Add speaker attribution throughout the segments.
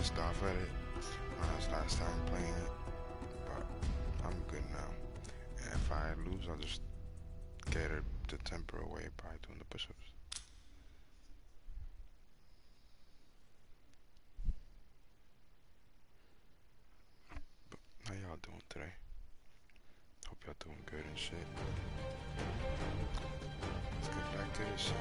Speaker 1: pissed off at it when I was last time playing it, but I'm good now. And if I lose, I'll just get the temper away by doing the push-ups. But how y'all doing today? Hope y'all doing good and shit. Let's get back to this shit.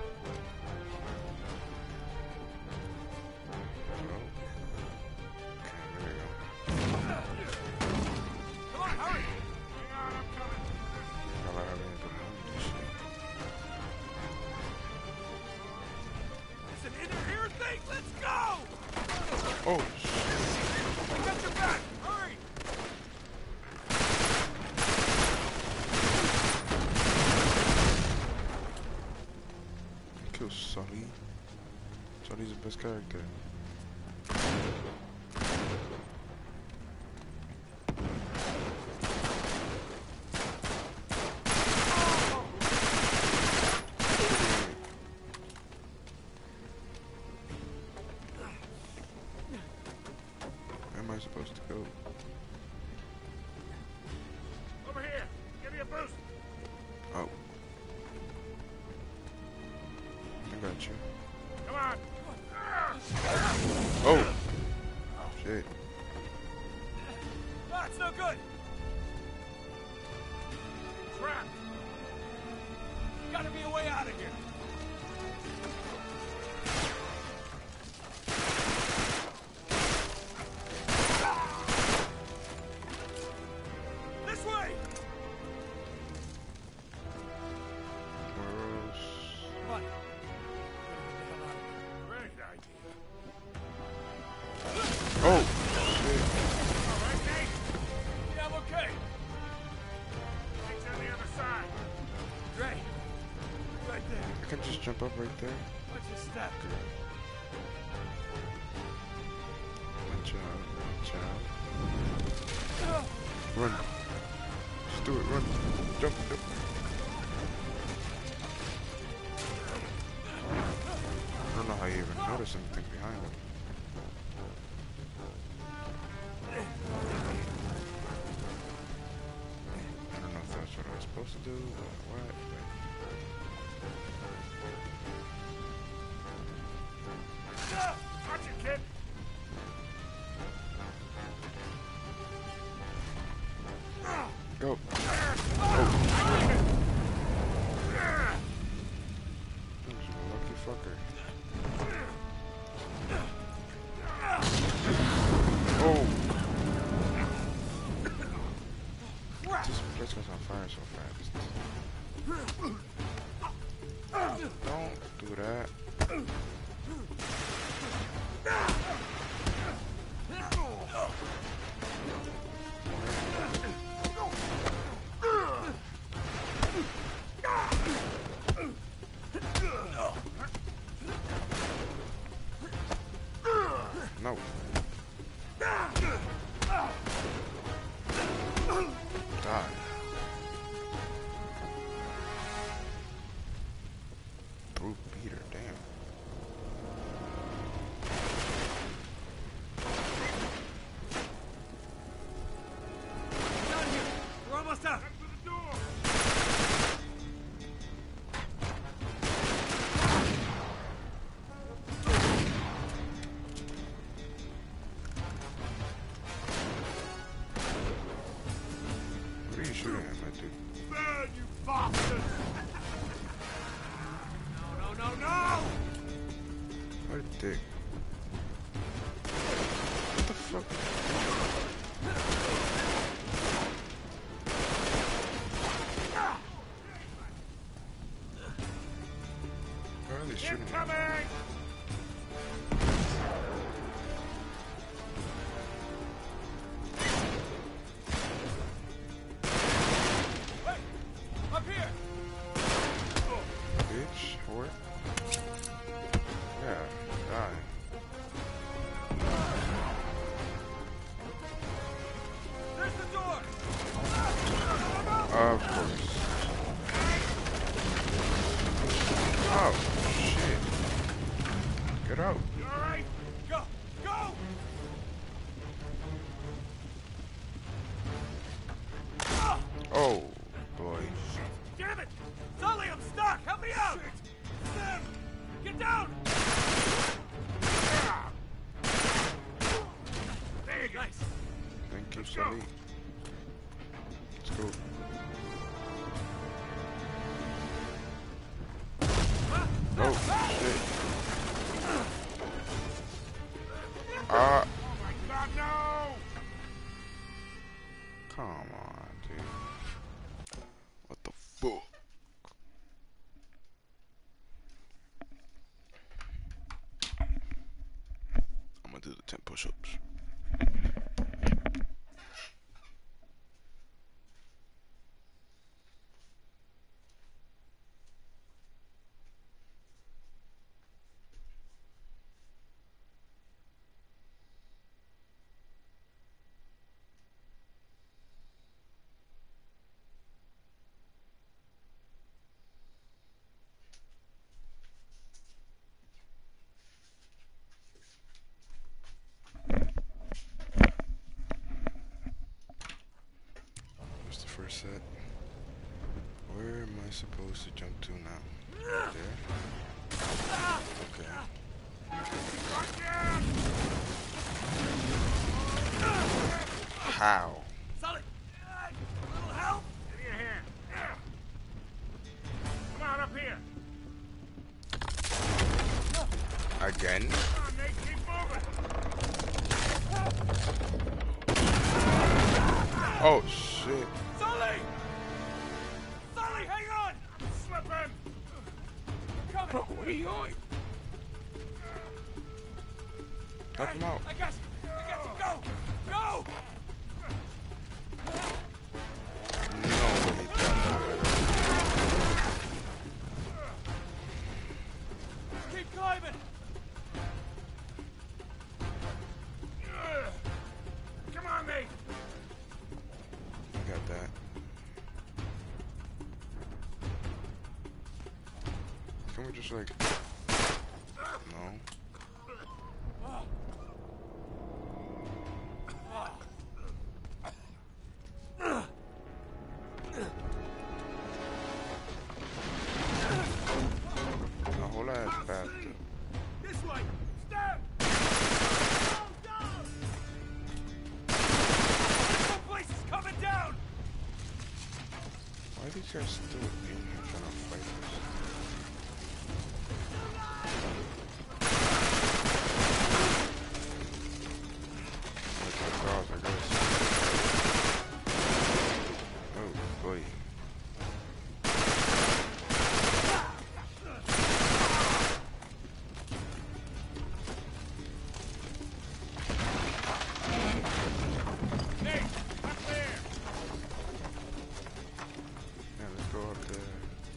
Speaker 1: Well, okay, there we go.
Speaker 2: Come on, hurry! Hang on, I'm coming.
Speaker 1: How about having a good moment and shit?
Speaker 2: It's an inner ear thing! Let's go!
Speaker 1: Oh, shit.
Speaker 2: I got your back! Hurry!
Speaker 1: Kill Sully. Sully's the best character. Where am I supposed to go?
Speaker 2: Over here! Give me a boost!
Speaker 1: Oh. I got you.
Speaker 2: Come on!
Speaker 1: Oh! Shit.
Speaker 2: That's no good! Trapped! Gotta be a way out of here! This way!
Speaker 1: Where else?
Speaker 2: What? Great idea.
Speaker 1: Oh! Shit.
Speaker 2: All right, Nate? Yeah, I'm okay. Nate's on the other side. Dre, right there.
Speaker 1: I can just jump up right there.
Speaker 2: Watch your step.
Speaker 1: Watch out, watch out. Run. Just do it, run. Jump, jump. I don't know how you even notice anything behind him. I don't know if that's what I was supposed to do or what,
Speaker 2: Watch it, kid.
Speaker 1: but go. You're a lucky fucker. Oh! This place goes on fire so fast. Don't do that. No. Die. Brute beater, damn.
Speaker 2: Down here. We're almost out. Head for the door.
Speaker 1: What are you shooting at, my dude?
Speaker 2: Burn, you bastards! No, no, no, no!
Speaker 1: What a dick. What the fuck? Why are they shooting at me?
Speaker 2: Incoming! Wait! Up here!
Speaker 1: Bitch, whore. Yeah, die.
Speaker 2: There's the door!
Speaker 1: Of course. Oh, shit. Get out.
Speaker 2: You alright? Go! Go!
Speaker 1: Oh, boy.
Speaker 2: Damn it! Sully, I'm stuck! Help me out! Sam! Get down! There you go. Nice.
Speaker 1: Thank you, Sully. Let's go. Oh, shit.
Speaker 2: Oh my God, no!
Speaker 1: Come on, dude. What the fuck? I'm gonna do the 10 push-ups. What's the first set? Where am I supposed to jump to now? Right there? Okay. How?
Speaker 2: Sully! A little help? Give me a hand. Come on, up here.
Speaker 1: Again?
Speaker 2: Come on, Nate, keep moving.
Speaker 1: Oh, shit.
Speaker 2: Sully! Sully, hang on! I'm slipping! Coming! Bro, what are you doing?
Speaker 1: Help him out.
Speaker 2: I got you! Go! Go!
Speaker 1: No way.
Speaker 2: Keep climbing! Come on, Nate!
Speaker 1: I got that. Can we just like... No. A whole ass bathtub.
Speaker 2: This way! Step! Some place is coming down!
Speaker 1: Why are these guys still in here trying to fight us? Like my dogs, I guess. Oh boy.
Speaker 2: Nate, up there!
Speaker 1: Yeah, let's go up there.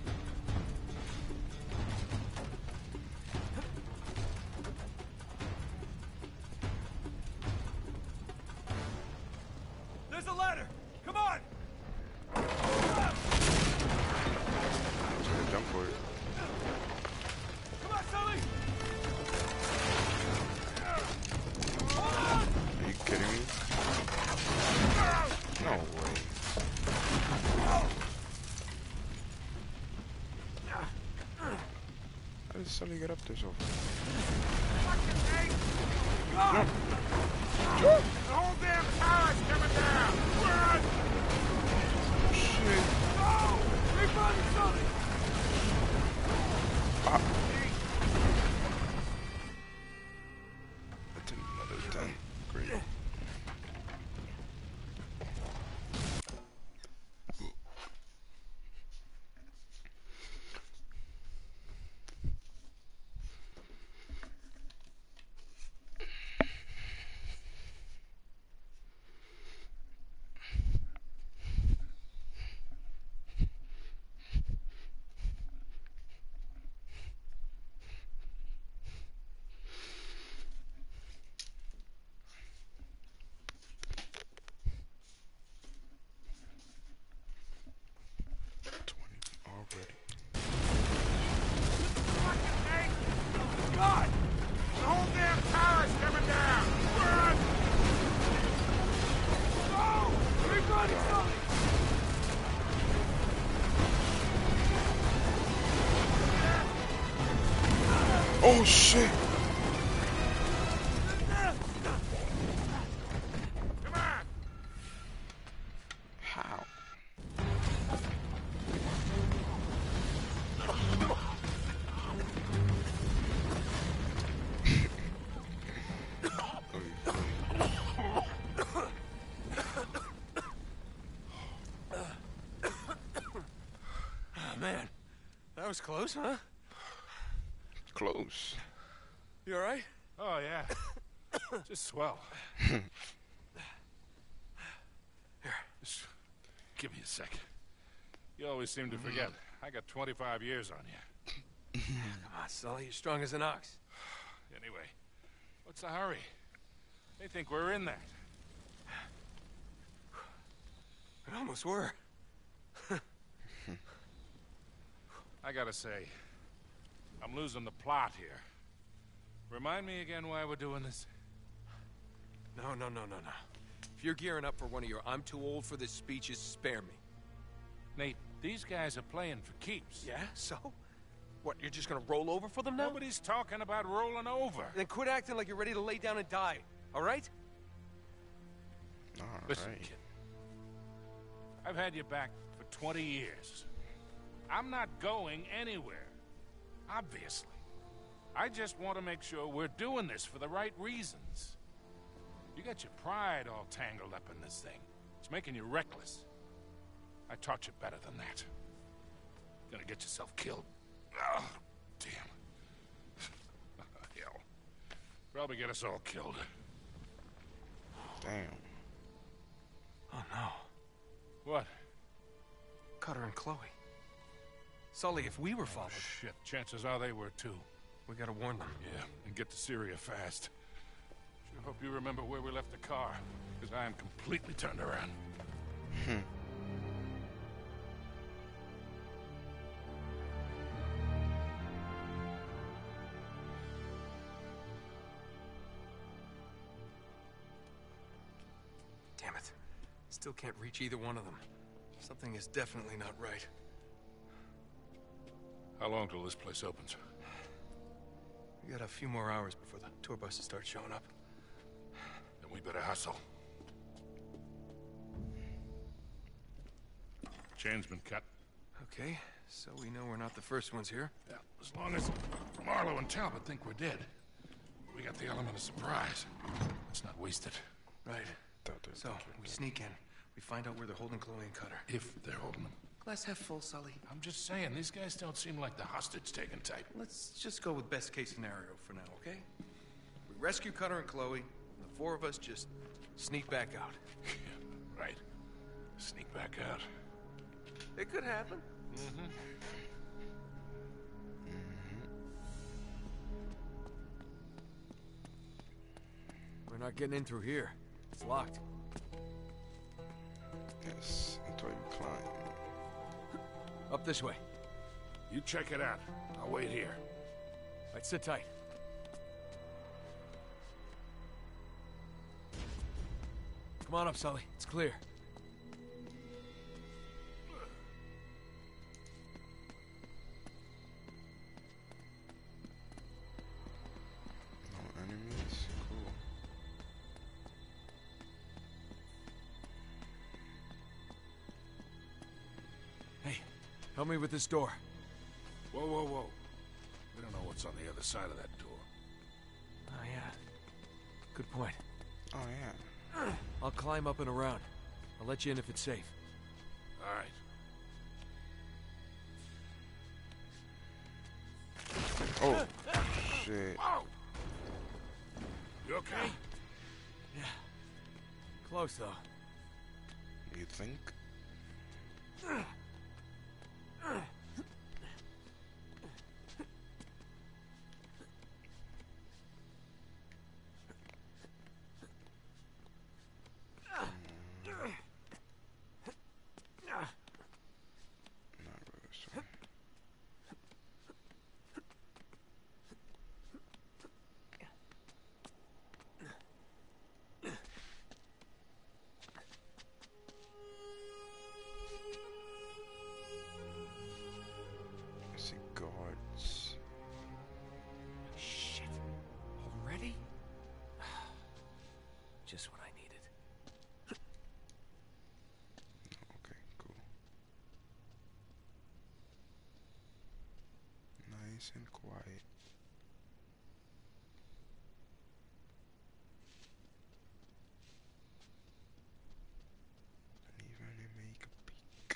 Speaker 2: There's a ladder! Come on!
Speaker 1: I'm just gonna jump for it.
Speaker 2: Come on, Sully! Hold on!
Speaker 1: Are you kidding me? No way. How did Sully get up there so fast?
Speaker 2: Go! The whole damn tower's coming down! Run!
Speaker 1: Shit.
Speaker 2: Go! Keep running, Sully!
Speaker 1: That's another 10. Great. Oh shit!
Speaker 2: Come on!
Speaker 1: How?
Speaker 2: Oh, man. That was close, huh?
Speaker 1: Close.
Speaker 2: You alright?
Speaker 3: Oh, yeah. Just swell. Here, just give me a sec. You always seem to forget. I got 25 years on you.
Speaker 2: Come on, Sully. You're strong as an ox.
Speaker 3: Anyway, what's the hurry? They think we're in that.
Speaker 2: We almost were.
Speaker 3: I gotta say, I'm losing the plot here. Remind me again why we're doing this?
Speaker 2: No. If you're gearing up for one of your I'm too old for this speeches, spare me.
Speaker 3: Nate, these guys are playing for keeps.
Speaker 2: Yeah? So? What, you're just gonna roll over for them now?
Speaker 3: Nobody's talking about rolling over.
Speaker 2: Then quit acting like you're ready to lay down and die, alright?
Speaker 3: Listen,
Speaker 1: Alright.
Speaker 3: kid. I've had you back for 20 years. I'm not going anywhere. Obviously. I just want to make sure we're doing this for the right reasons. You got your pride all tangled up in this thing. It's making you reckless. I taught you better than that. Gonna get yourself killed. Oh, damn. Hell. Probably get us all killed.
Speaker 1: Damn.
Speaker 2: Oh no.
Speaker 3: What?
Speaker 2: Cutter and Chloe. Sully, if we were followed,
Speaker 3: Shit, chances are they were too.
Speaker 2: we gotta warn them.
Speaker 3: Yeah, and get to Syria fast. Sure hope you remember where we left the car, because I am completely turned around.
Speaker 2: Damn it. Still can't reach either one of them. Something is definitely not right.
Speaker 3: How long till this place opens?
Speaker 2: We got a few more hours before the tour buses start showing up.
Speaker 3: Then we better hustle. Chain's been cut.
Speaker 2: Okay, so we know we're not the first ones here.
Speaker 3: Yeah, as long as Marlowe and Talbot think we're dead, we got the element of surprise. Let's not waste it.
Speaker 2: Right. So, we sneak in. We find out where they're holding Chloe and Cutter.
Speaker 3: If they're holding them.
Speaker 2: Glass half full, Sully.
Speaker 3: I'm just saying, these guys don't seem like the hostage-taking type.
Speaker 2: Let's just go with best case scenario for now, okay? We rescue Cutter and Chloe, and the four of us just sneak back out.
Speaker 3: Right. Sneak back out.
Speaker 2: It could happen. We're not getting in through here. It's locked.
Speaker 1: Yes, until you climb.
Speaker 2: Up this way.
Speaker 3: You check it out. I'll wait here.
Speaker 2: All right, sit tight. Come on up, Sully. It's clear.
Speaker 1: No enemies? Cool.
Speaker 2: Hey, help me with this door.
Speaker 3: Whoa. We don't know what's on the other side of that door.
Speaker 2: Oh, yeah. Good point.
Speaker 1: Oh yeah.
Speaker 2: I'll climb up and around. I'll let you in if it's safe.
Speaker 3: All right.
Speaker 1: Oh shit.
Speaker 3: Whoa! You okay?
Speaker 2: Yeah. Close, though.
Speaker 1: You think? Not really sure. and quiet. And even make a peek.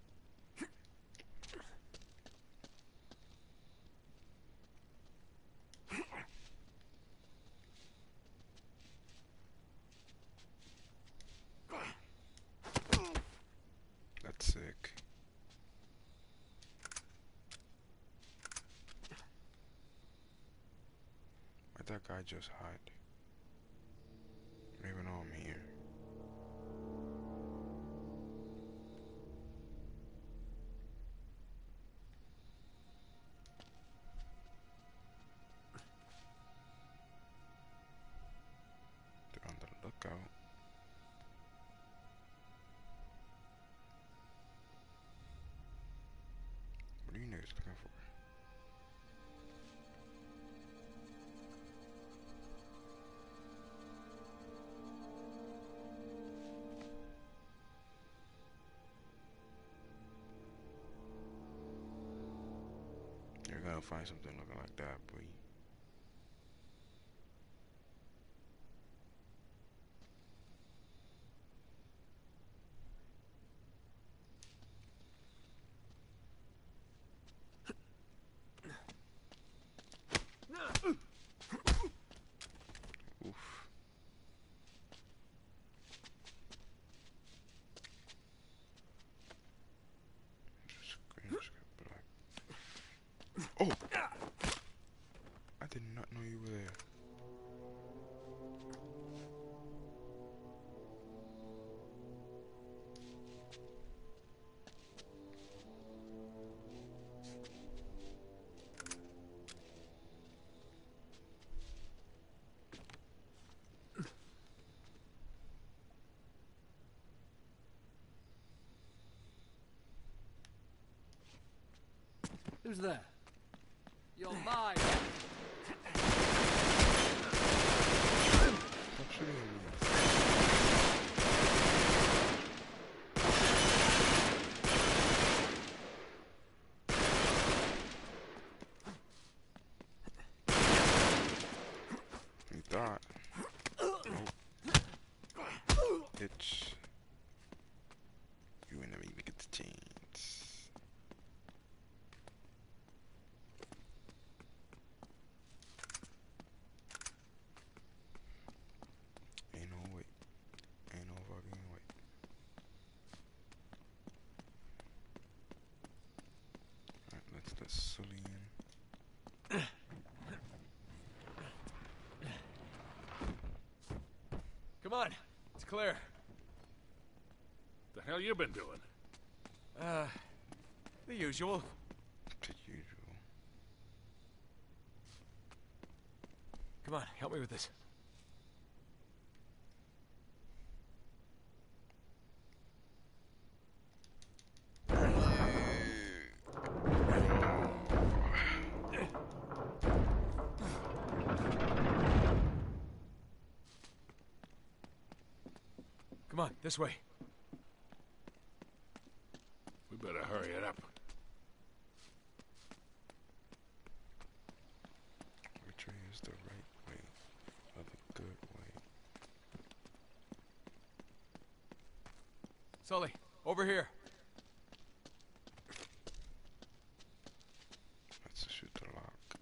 Speaker 1: That's sick. Where'd that guy just hide? I don't even know I'm here. They're on the lookout. What are you niggas looking for? You're gonna find something looking like that, boy. Oof. Screen just got black. Oh! I did not know you were there.
Speaker 4: Who's there? You're mine!
Speaker 1: Stop shooting at me. You thought. Nope. Bitch. You ain't never even get the chance. Ain't no way. Ain't no fucking way. Alright, let's let Sully in.
Speaker 4: Come on, it's clear.
Speaker 3: The hell you been doing?
Speaker 4: The usual.
Speaker 1: The usual.
Speaker 4: Come on, help me with this. Come on, this way.
Speaker 3: We better hurry it up.
Speaker 1: Which way is the right way? Or the good way?
Speaker 4: Sully, over here.
Speaker 1: Let's shoot the lock.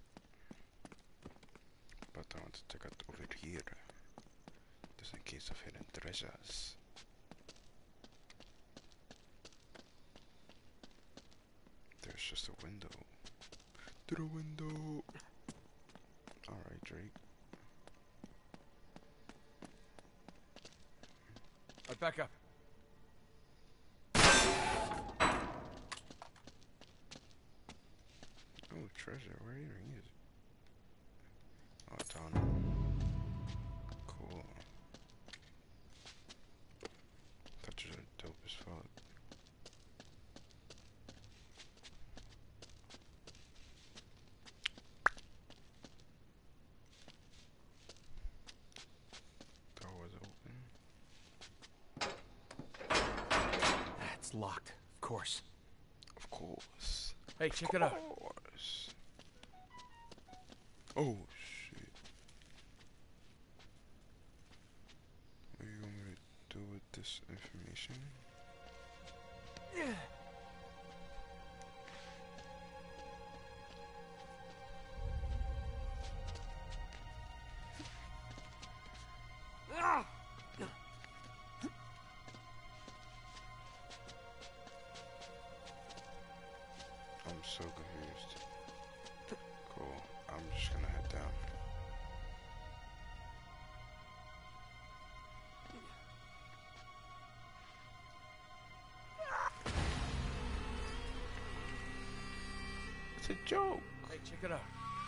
Speaker 1: But I want to check out over here. Just in case of hidden treasures. There's just a window. Through the window. Alright, Drake.
Speaker 4: Right, back up.
Speaker 1: Oh, treasure. Where even is it? Oh, it's on. Cool. Touches are dope as fuck. Door was open.
Speaker 4: It's locked, of course.
Speaker 1: Of course.
Speaker 4: Hey, check it out.
Speaker 1: Of course. Oh shit. What do you want me to do with this information? I'm so confused. Cool. I'm just gonna head down. It's a joke.
Speaker 4: Hey, check it out.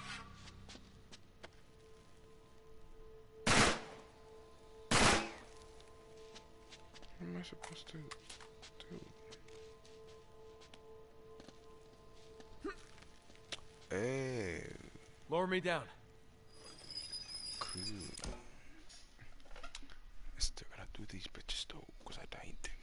Speaker 1: What am I supposed to do? Hey,
Speaker 4: Lower me down.
Speaker 1: cool. I still gotta do these bitches though, cause I died them.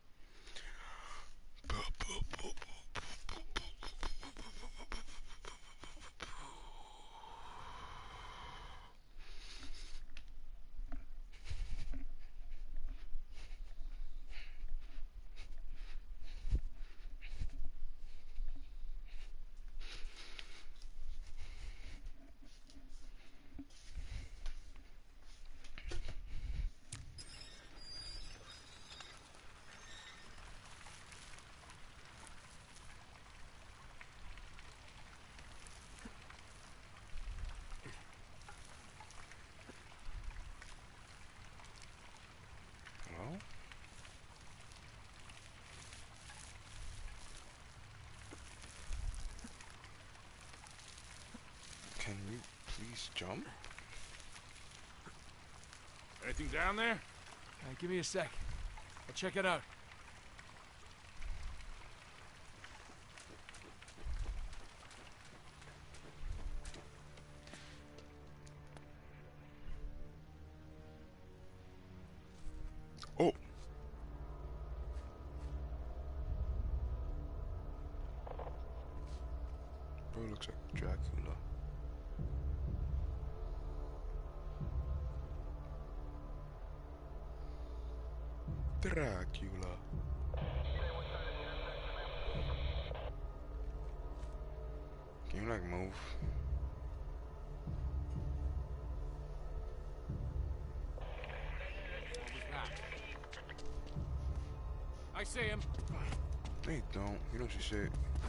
Speaker 1: Hello? Can you please jump?
Speaker 3: Anything down there?
Speaker 4: Give me a sec. I'll check it out.
Speaker 1: Oh! Bro, looks like Dracula. Dracula. Can you like move?
Speaker 3: I see him.
Speaker 1: No, you don't. You don't see shit.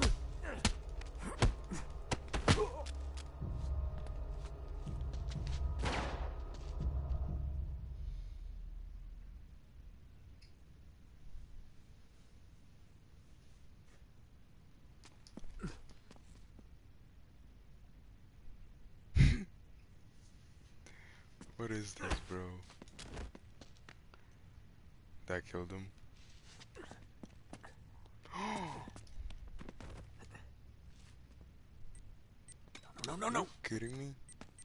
Speaker 1: What is this, bro? That killed him.
Speaker 4: No.
Speaker 1: Kidding me?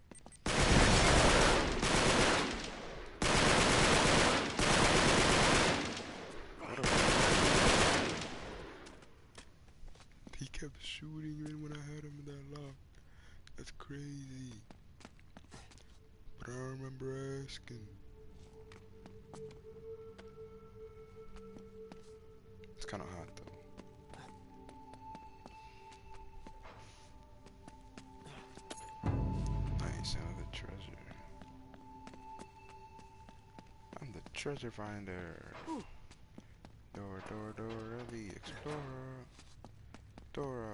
Speaker 1: What a... He kept shooting even when I had him in that lock. That's crazy. But I remember asking. It's kind of hot though. Nice, another treasure. I'm the treasure finder. Dora the explorer. Dora.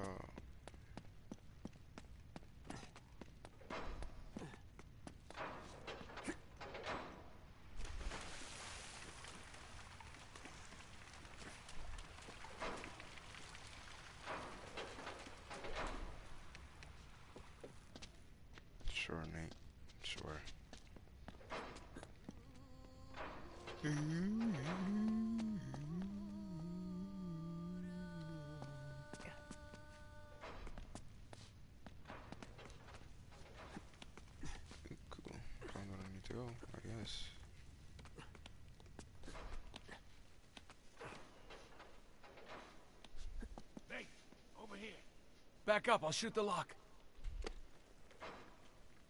Speaker 1: Sure, Nate. Sure. Cool. Found where I need to go, I guess.
Speaker 3: Hey, over here.
Speaker 4: Back up, I'll shoot the lock.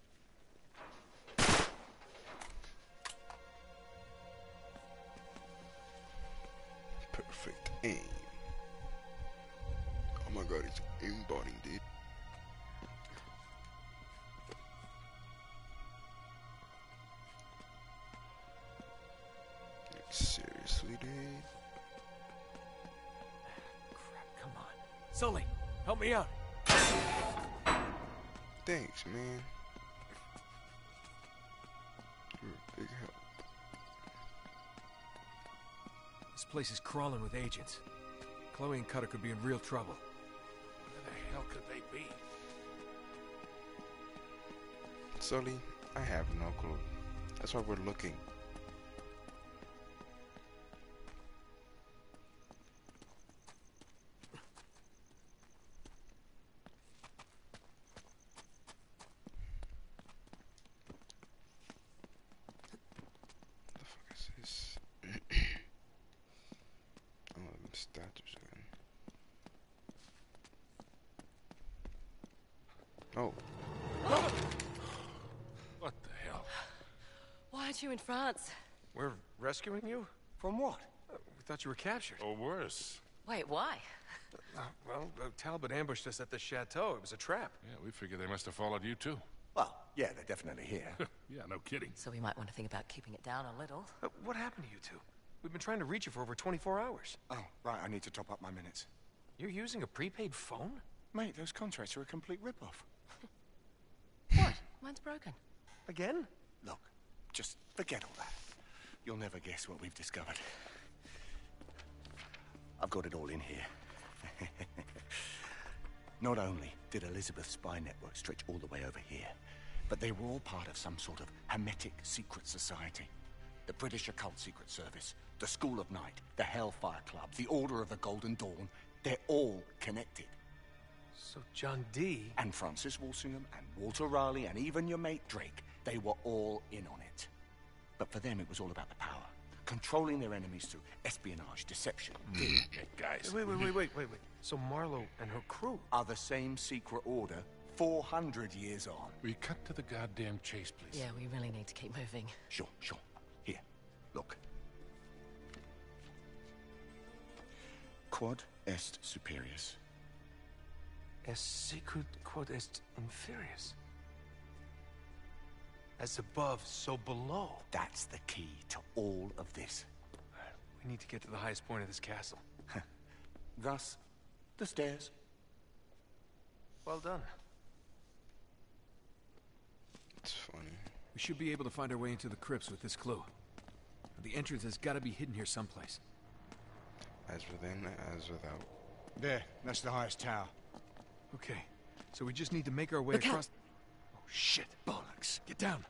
Speaker 4: Sully, help me out.
Speaker 1: Thanks, man. You're a big help.
Speaker 4: This place is crawling with agents. Chloe and Cutter could be in real trouble.
Speaker 3: Where the hell could they be?
Speaker 1: Sully, I have no clue. That's why we're looking. What the fuck is this? Oh, the statues again. Oh.
Speaker 3: What the hell?
Speaker 5: Why aren't you in France?
Speaker 4: We're rescuing you?
Speaker 6: From what?
Speaker 4: We thought you were captured.
Speaker 3: Or worse.
Speaker 5: Wait, why?
Speaker 4: Well, Talbot ambushed us at the chateau. It was a trap.
Speaker 3: Yeah, we figured they must have followed you too.
Speaker 6: Well, yeah, they're definitely here.
Speaker 3: Yeah, no kidding.
Speaker 5: So we might want to think about keeping it down a little.
Speaker 4: What happened to you two? We've been trying to reach you for over 24 hours.
Speaker 6: Oh, right, I need to top up my minutes.
Speaker 4: You're using a prepaid phone?
Speaker 6: Mate, those contracts are a complete rip-off.
Speaker 5: What? Mine's broken.
Speaker 4: Again?
Speaker 6: Look, just forget all that. You'll never guess what we've discovered. I've got it all in here. Not only did Elizabeth's spy network stretch all the way over here, but they were all part of some sort of hermetic secret society. The British Occult Secret Service, the School of Night, the Hellfire Club, the Order of the Golden Dawn, they're all connected.
Speaker 4: So John Dee...
Speaker 6: And Francis Walsingham and Walter Raleigh and even your mate Drake, they were all in on it. But for them, it was all about the power. Controlling their enemies through espionage, deception.
Speaker 3: Hey, guys.
Speaker 4: Wait. So Marlowe and her crew...
Speaker 6: Are the same secret order 400 years on.
Speaker 3: Will you cut to the goddamn chase, please?
Speaker 5: Yeah, we really need to keep moving.
Speaker 6: Sure. Here, look. Quod est superius.
Speaker 4: Est sicut quod est inferius. As above, so below.
Speaker 6: That's the key to all of this.
Speaker 4: We need to get to the highest point of this castle.
Speaker 6: Thus, the stairs.
Speaker 4: Well done.
Speaker 1: It's funny.
Speaker 4: We should be able to find our way into the crypts with this clue. The entrance has got to be hidden here someplace.
Speaker 1: As within, as without.
Speaker 6: There, that's the highest tower.
Speaker 4: Okay, so we just need to make our way
Speaker 5: Look out.
Speaker 4: across... Oh, shit.
Speaker 6: Bollocks.
Speaker 4: Get down.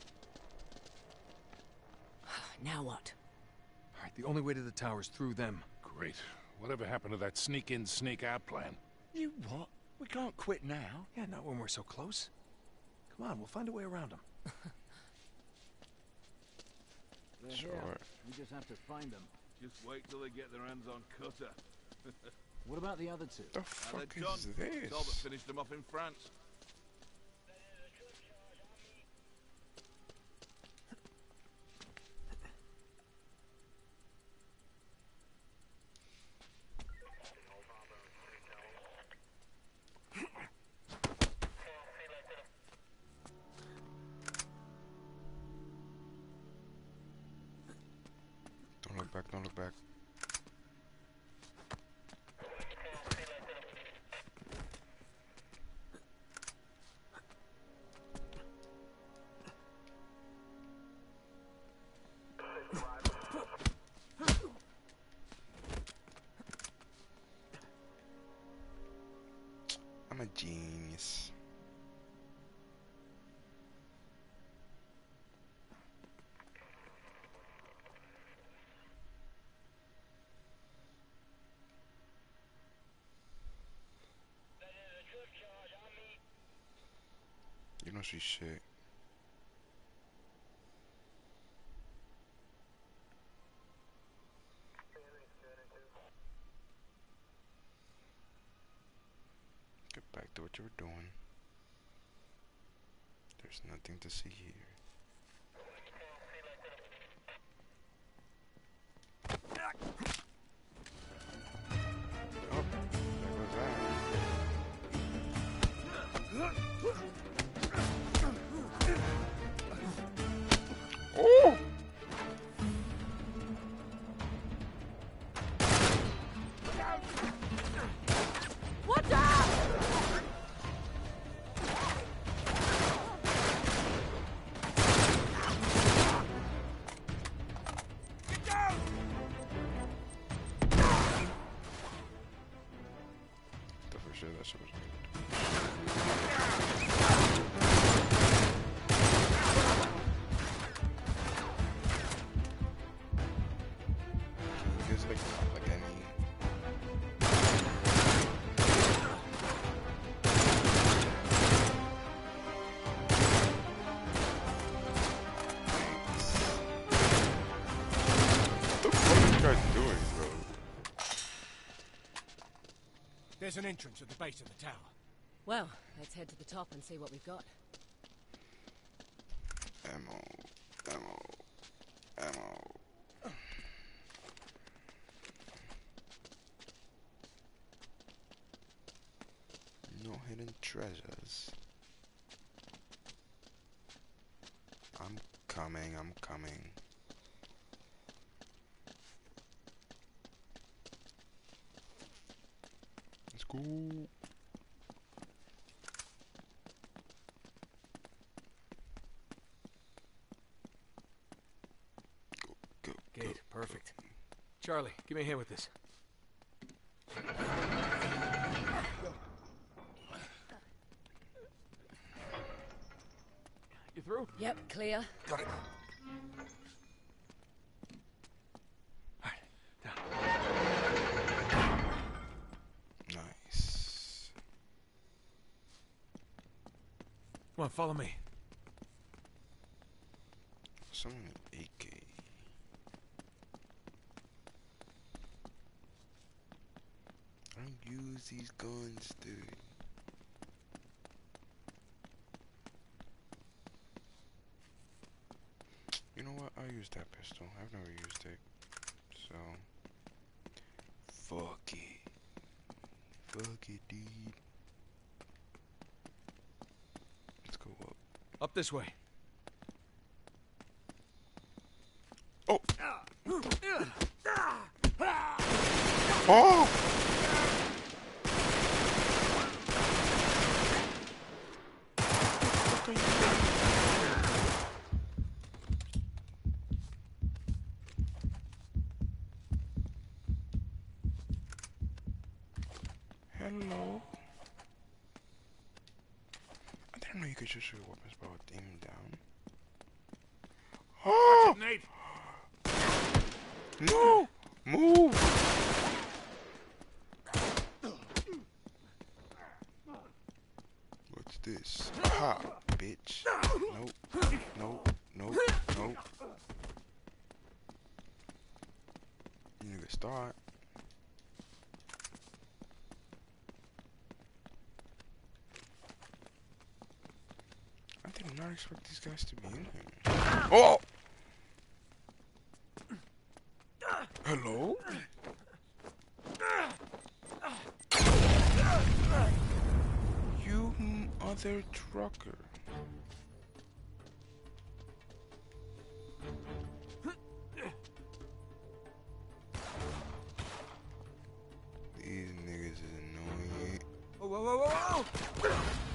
Speaker 5: Now what?
Speaker 4: All right, the only way to the tower is through them.
Speaker 3: Great. Whatever happened to that sneak-in, sneak-out plan?
Speaker 6: You what? We can't quit now.
Speaker 4: Yeah, not when we're so close. Come on, we'll find a way around them.
Speaker 1: Sure.
Speaker 7: We just have to find them.
Speaker 2: Just wait till they get their hands on Cutter.
Speaker 7: What about the other two?
Speaker 1: The
Speaker 2: Now
Speaker 1: fuck
Speaker 2: they're done.
Speaker 1: is this?
Speaker 2: Talbot finished them off in France.
Speaker 1: Don't look back. I'm a genius. You know she's shit. Get back to what you were doing. There's nothing to see here. Oh, there goes that. Oh!
Speaker 7: There's an entrance at the base of the tower.
Speaker 5: Well, let's head to the top and see what we've got.
Speaker 1: Ammo. Ammo. Ammo. No hidden treasures. I'm coming, I'm coming. Let's go. Go.
Speaker 4: Gate, perfect. Charlie, give me a hand with this. You through?
Speaker 5: Yep, clear.
Speaker 4: Got it. Alright, down.
Speaker 1: Nice.
Speaker 4: Come on, follow me.
Speaker 1: Someone AK. I don't use these guns, dude. You know what? I'll use that pistol. I've never used it. So, fuck it. Fuck it, dude. Let's go up.
Speaker 4: Up this way.
Speaker 1: Oh! Oh! What are you doing? Hello. I didn't know you could just shoot weapons by aiming down. Oh!
Speaker 3: Nate!
Speaker 1: No! Move! What's this? Ha! Bitch. Nope. Nope. Nope. Nope. You nigga start. I did not expect these guys to be in here. Oh! Hello? You other trucker. These niggas is annoying.
Speaker 4: Whoa, whoa, whoa, whoa, whoa!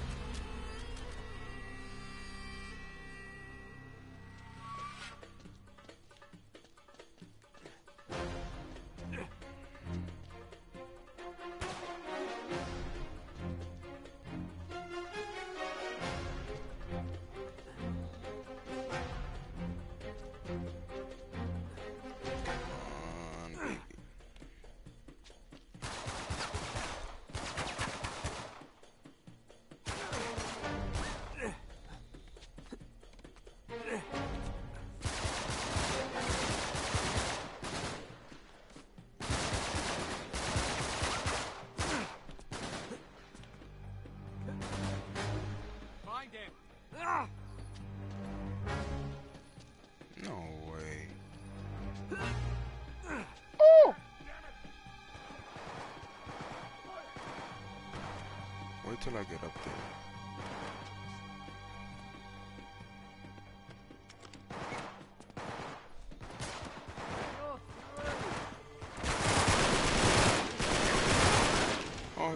Speaker 1: Come on, baby.
Speaker 4: Find him!
Speaker 1: No way. Oh! Wait till I get up there. Oh,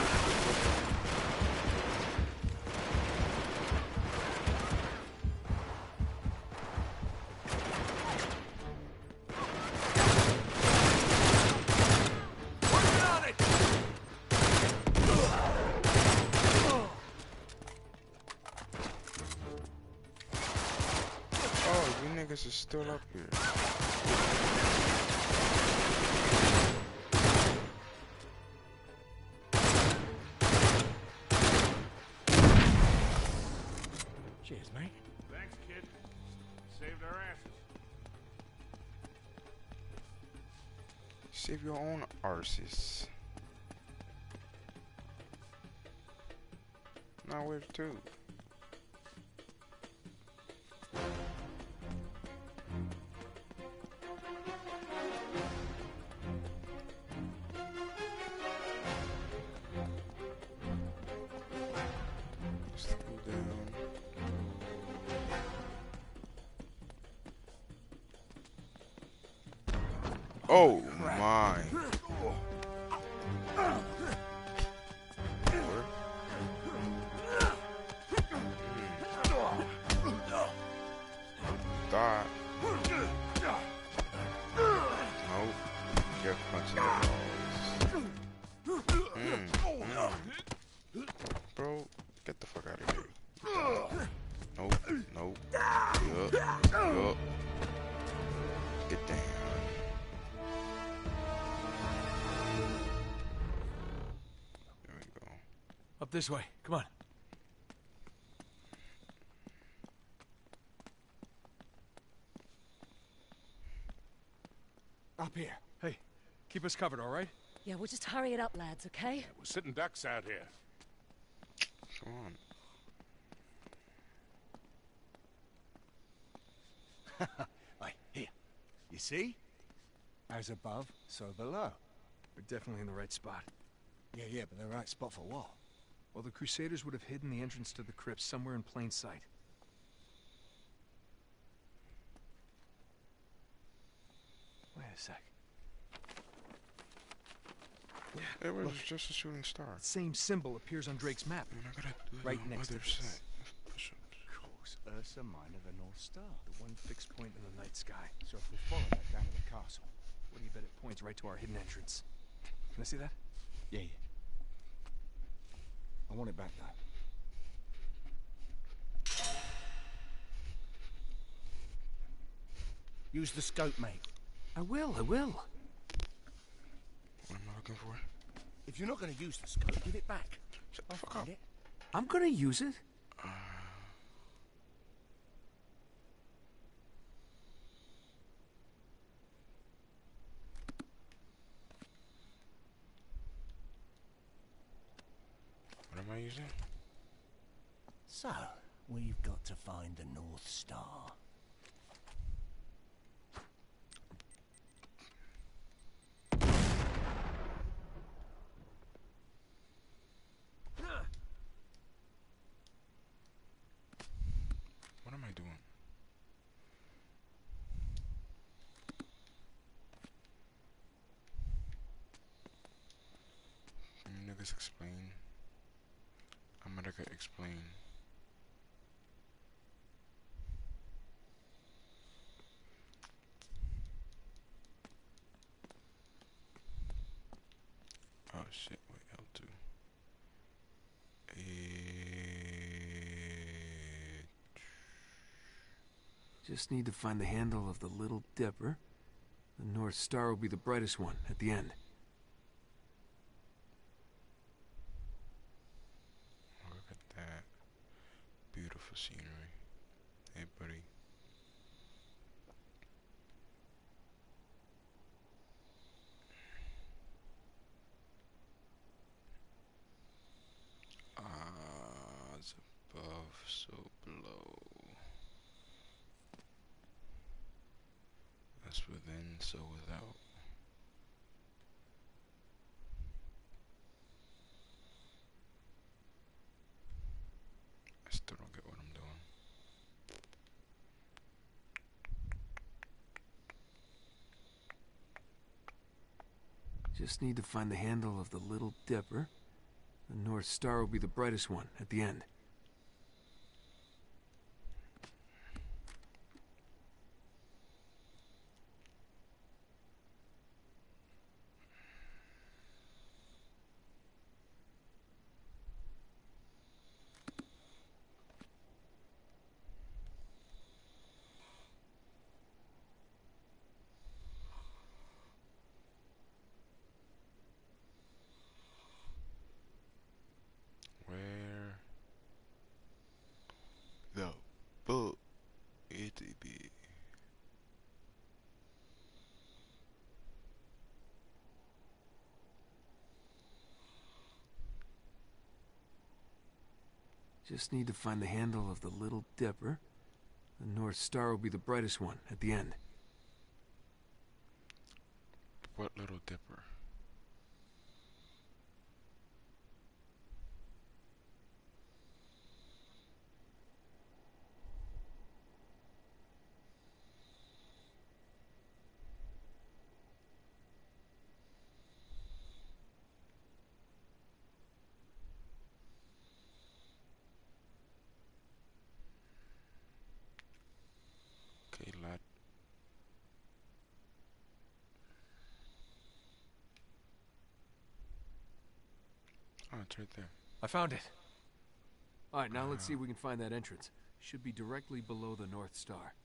Speaker 1: oh, you niggas are still up here.
Speaker 4: Cheers, mate.
Speaker 3: Thanks, kid. Saved our asses.
Speaker 1: Save your own arses. Now where to? Let's go down. Oh my. Where? Thought. Nope. Kept punching the balls. Bro, get the fuck out of here. Nope. Nope. Yup. Get down. There we go.
Speaker 4: Up this way. Come on.
Speaker 6: Up here.
Speaker 4: Hey, keep us covered, all right?
Speaker 5: Yeah, we'll just hurry it up, lads, okay?
Speaker 3: We're sitting ducks out here.
Speaker 1: Come on.
Speaker 6: Right, here. You see? As above, so below.
Speaker 4: We're definitely in the right spot.
Speaker 6: Yeah, but the right spot for what?
Speaker 4: Well, the Crusaders would have hidden the entrance to the crypts somewhere in plain sight. Wait a sec.
Speaker 1: It was just a shooting star.
Speaker 4: Same symbol appears on Drake's map.
Speaker 1: We're not gonna do it
Speaker 4: Right
Speaker 1: on
Speaker 4: next to
Speaker 1: other
Speaker 4: this.
Speaker 1: side. Push-ups.
Speaker 6: Of course, Ursa Minor, the North Star.
Speaker 4: The one fixed point in the night sky.
Speaker 6: So if we follow that down to the castle.
Speaker 4: What do you bet it points right to our hidden entrance? Can I see that?
Speaker 6: Yeah. I want it back though. Use the scope, mate.
Speaker 4: I will.
Speaker 1: What am I looking for?
Speaker 6: If you're not going to use the scope, give it back.
Speaker 1: Shut the
Speaker 6: I'll
Speaker 1: fuck
Speaker 6: find
Speaker 1: up.
Speaker 6: it.
Speaker 4: I'm gonna use it.
Speaker 1: What am I using?
Speaker 6: So, we've got to find the North Star.
Speaker 1: What am I doing? Niggas explain. I'm gonna explain. Oh shit, wait, L2.
Speaker 4: Just need to find the handle of the Little Dipper. The North Star will be the brightest one at the end.
Speaker 1: Look at that. Beautiful scenery. Hey, buddy. As above, so below. As within, so without. I still don't get what I'm doing.
Speaker 4: Just need to find the handle of the Little Dipper. The North Star will be the brightest one at the end.
Speaker 1: Where
Speaker 4: Just need to find the handle of the Little Dipper. The North Star will be the brightest one at the end.
Speaker 1: What Little Dipper? Okay, lad. Oh, it's right there.
Speaker 4: I found it. All right, now let's see if we can find that entrance. Should be directly below the North Star.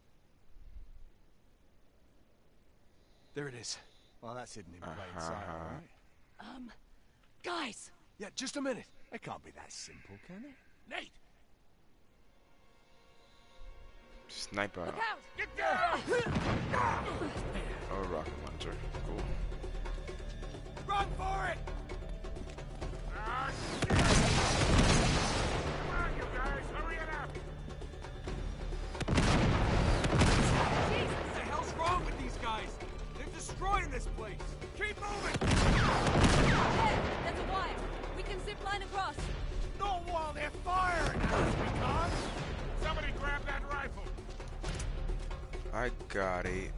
Speaker 4: There it is.
Speaker 6: Well, that's hidden in plain sight, all right?
Speaker 5: Guys!
Speaker 4: Yeah, just a minute.
Speaker 6: It can't be that simple, can it?
Speaker 3: Nate!
Speaker 1: Sniper.
Speaker 5: Look out!
Speaker 3: Get down!
Speaker 1: Oh, rocket launcher. Cool.
Speaker 3: Run for it! Ah, shit! Come on, you guys, hurry it up!
Speaker 2: What the hell's wrong with these guys? They're destroying this place. Keep moving!
Speaker 5: There! There's a wire! We can zip line across!
Speaker 2: Not while they're firing at us, we can't!
Speaker 3: Somebody grab that rifle!
Speaker 1: I got it.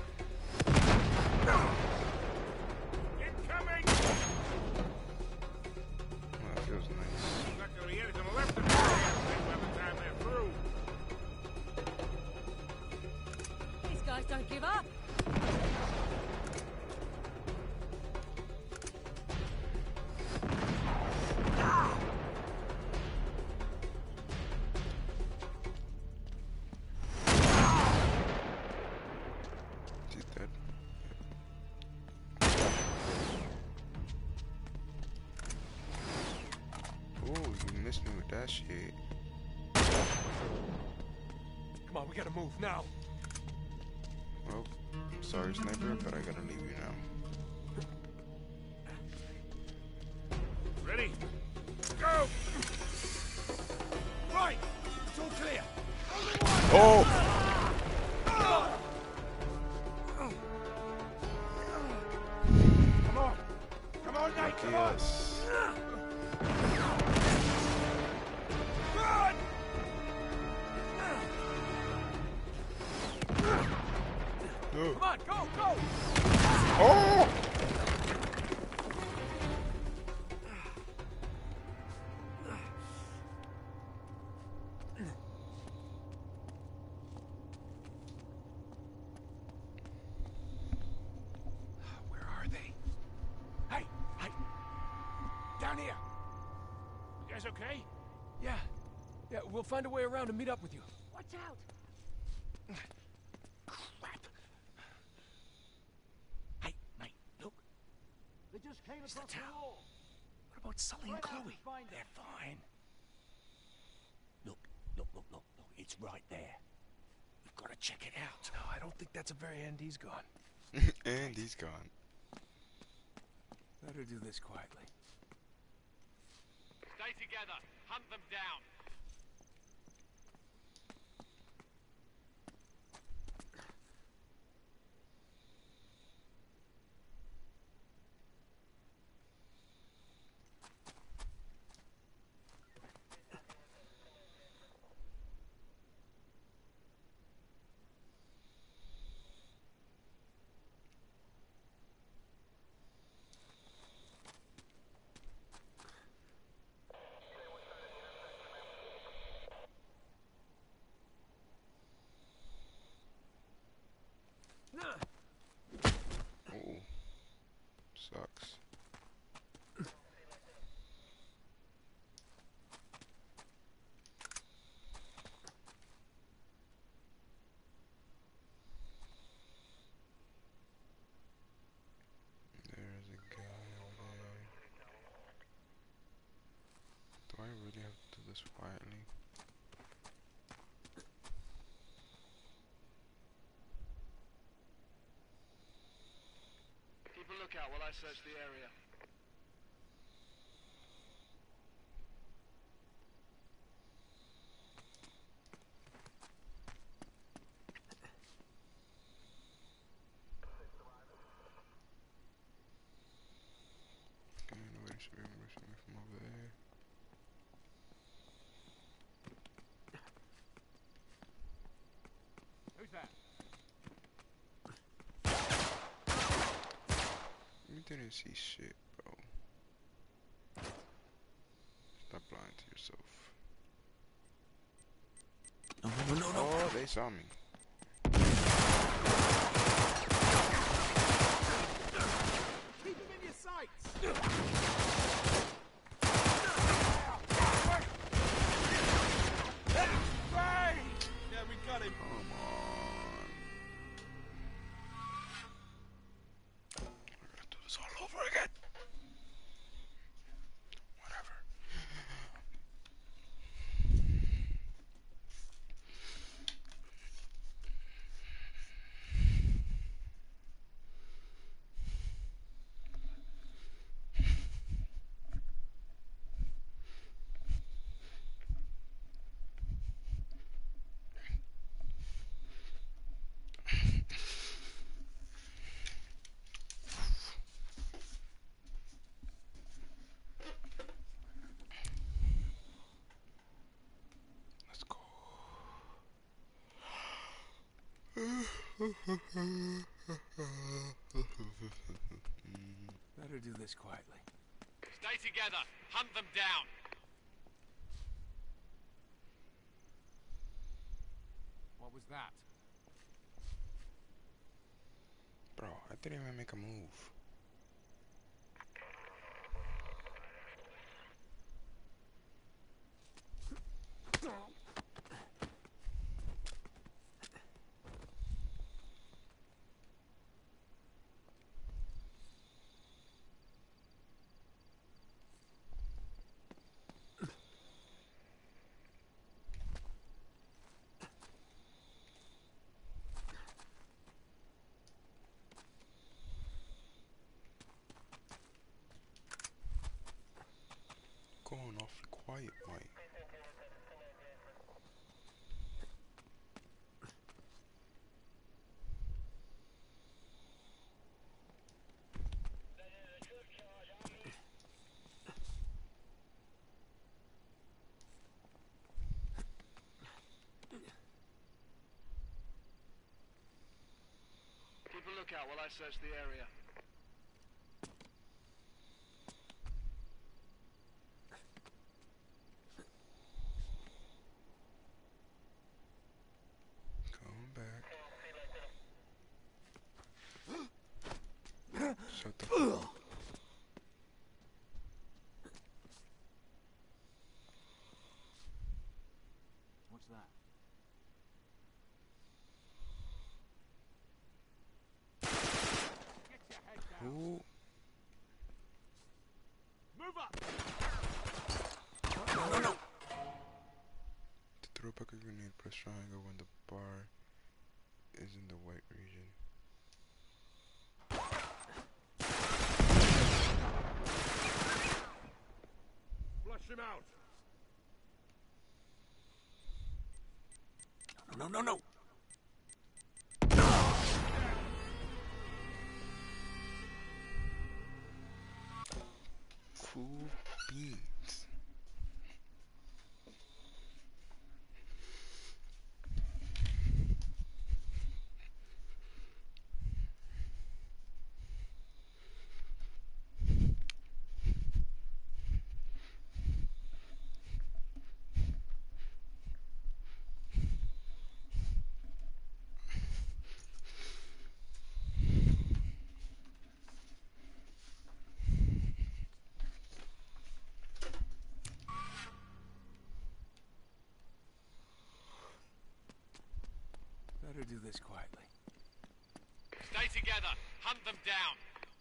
Speaker 3: Incoming!
Speaker 1: Oh, that feels nice.
Speaker 3: Not gonna be anything left of this by the time they're through.
Speaker 5: These guys don't give up!
Speaker 1: She's dead. Oh, you missed me with that shit.
Speaker 4: Come on, we gotta move now.
Speaker 1: Well, I'm sorry, Sniper, but I gotta leave you now.
Speaker 3: Ready? Go!
Speaker 2: Right! It's all clear.
Speaker 1: Oh!
Speaker 2: Come on! Come on, Nate,
Speaker 1: Lucky
Speaker 2: come on!
Speaker 1: us.
Speaker 2: Run!
Speaker 1: No.
Speaker 2: Come on, go, go!
Speaker 1: Oh!
Speaker 2: Where are they? Hey, hey! Down here!
Speaker 3: You guys okay?
Speaker 4: Yeah. Yeah, we'll find a way around to meet up with you.
Speaker 5: Watch out!
Speaker 6: Crap. Hey, mate, look.
Speaker 7: They just came
Speaker 6: It's the
Speaker 7: across the
Speaker 6: tower.
Speaker 7: wall.
Speaker 6: What about Sully and
Speaker 7: Right out
Speaker 6: Chloe?
Speaker 7: and find them.
Speaker 6: They're fine. Look, look, look, look, look. It's right there. We've got to check it out.
Speaker 4: No, I don't think that's a very end. He's gone.
Speaker 1: And he's gone.
Speaker 4: Better do this quietly.
Speaker 8: Stay together. Hunt them down.
Speaker 1: Oh. Sucks. There's a guy over there. Do I really have to do this quietly?
Speaker 8: Keep a lookout while I search the area.
Speaker 2: that?
Speaker 1: You didn't see shit, bro. Stop lying to yourself.
Speaker 4: No.
Speaker 1: Oh, they saw me.
Speaker 2: Keep him in your sights! Yeah, we got him.
Speaker 1: Come on. We're gonna do this all over again. Whatever. Let's go.
Speaker 4: Better do this quietly.
Speaker 8: Stay together. Hunt them down.
Speaker 3: What was that?
Speaker 1: Bro, I didn't even make a move. Going awfully quiet, Mike.
Speaker 8: Keep a lookout while I search the area.
Speaker 1: Come back. Shut the fuck up.
Speaker 2: What's that? Get your head down.
Speaker 1: Who?
Speaker 2: Move up!
Speaker 4: No.
Speaker 1: To throw back a grenade, press triangle when the bar is in the white region.
Speaker 2: Flush him out!
Speaker 4: No.
Speaker 1: Cool beans.
Speaker 4: Better do this quietly.
Speaker 8: Stay together. Hunt them down.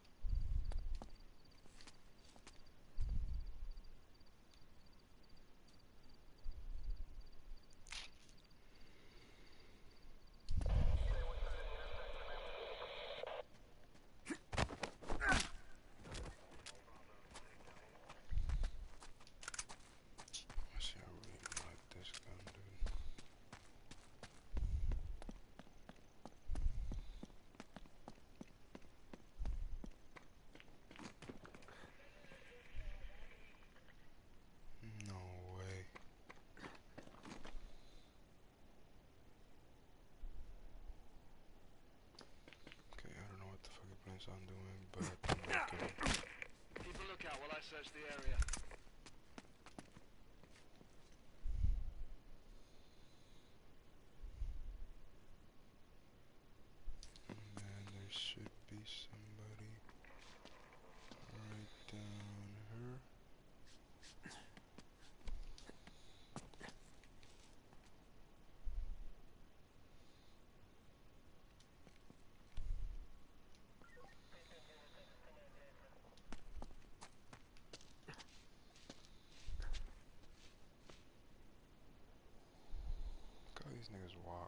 Speaker 1: Let's see, I really like this gun, dude. guess I'm doing bad. Okay.
Speaker 8: Keep a lookout while I search the area.
Speaker 1: Man, there should be somebody right down here. Look how these niggas walk.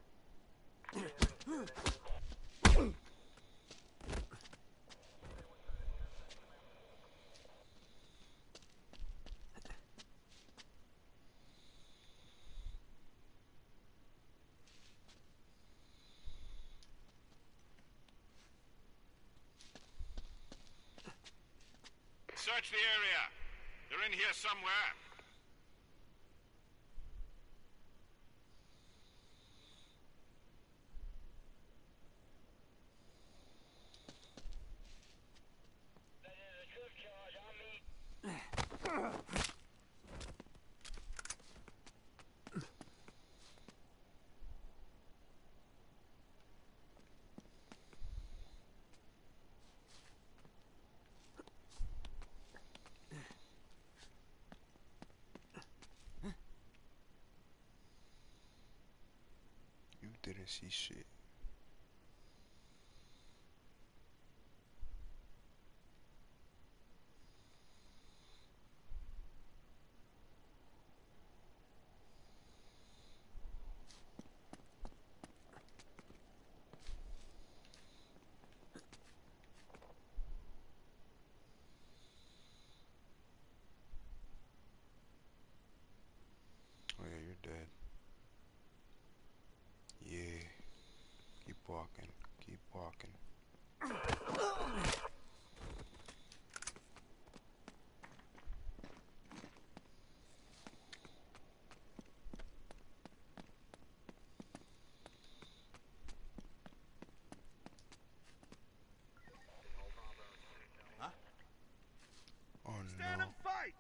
Speaker 8: Search the area. They're in here somewhere.
Speaker 1: You didn't see shit. Oh yeah, you're dead. Yeah. Keep walking. Keep walking.
Speaker 2: Huh?
Speaker 1: Oh
Speaker 2: Stand
Speaker 1: no.
Speaker 2: and fight!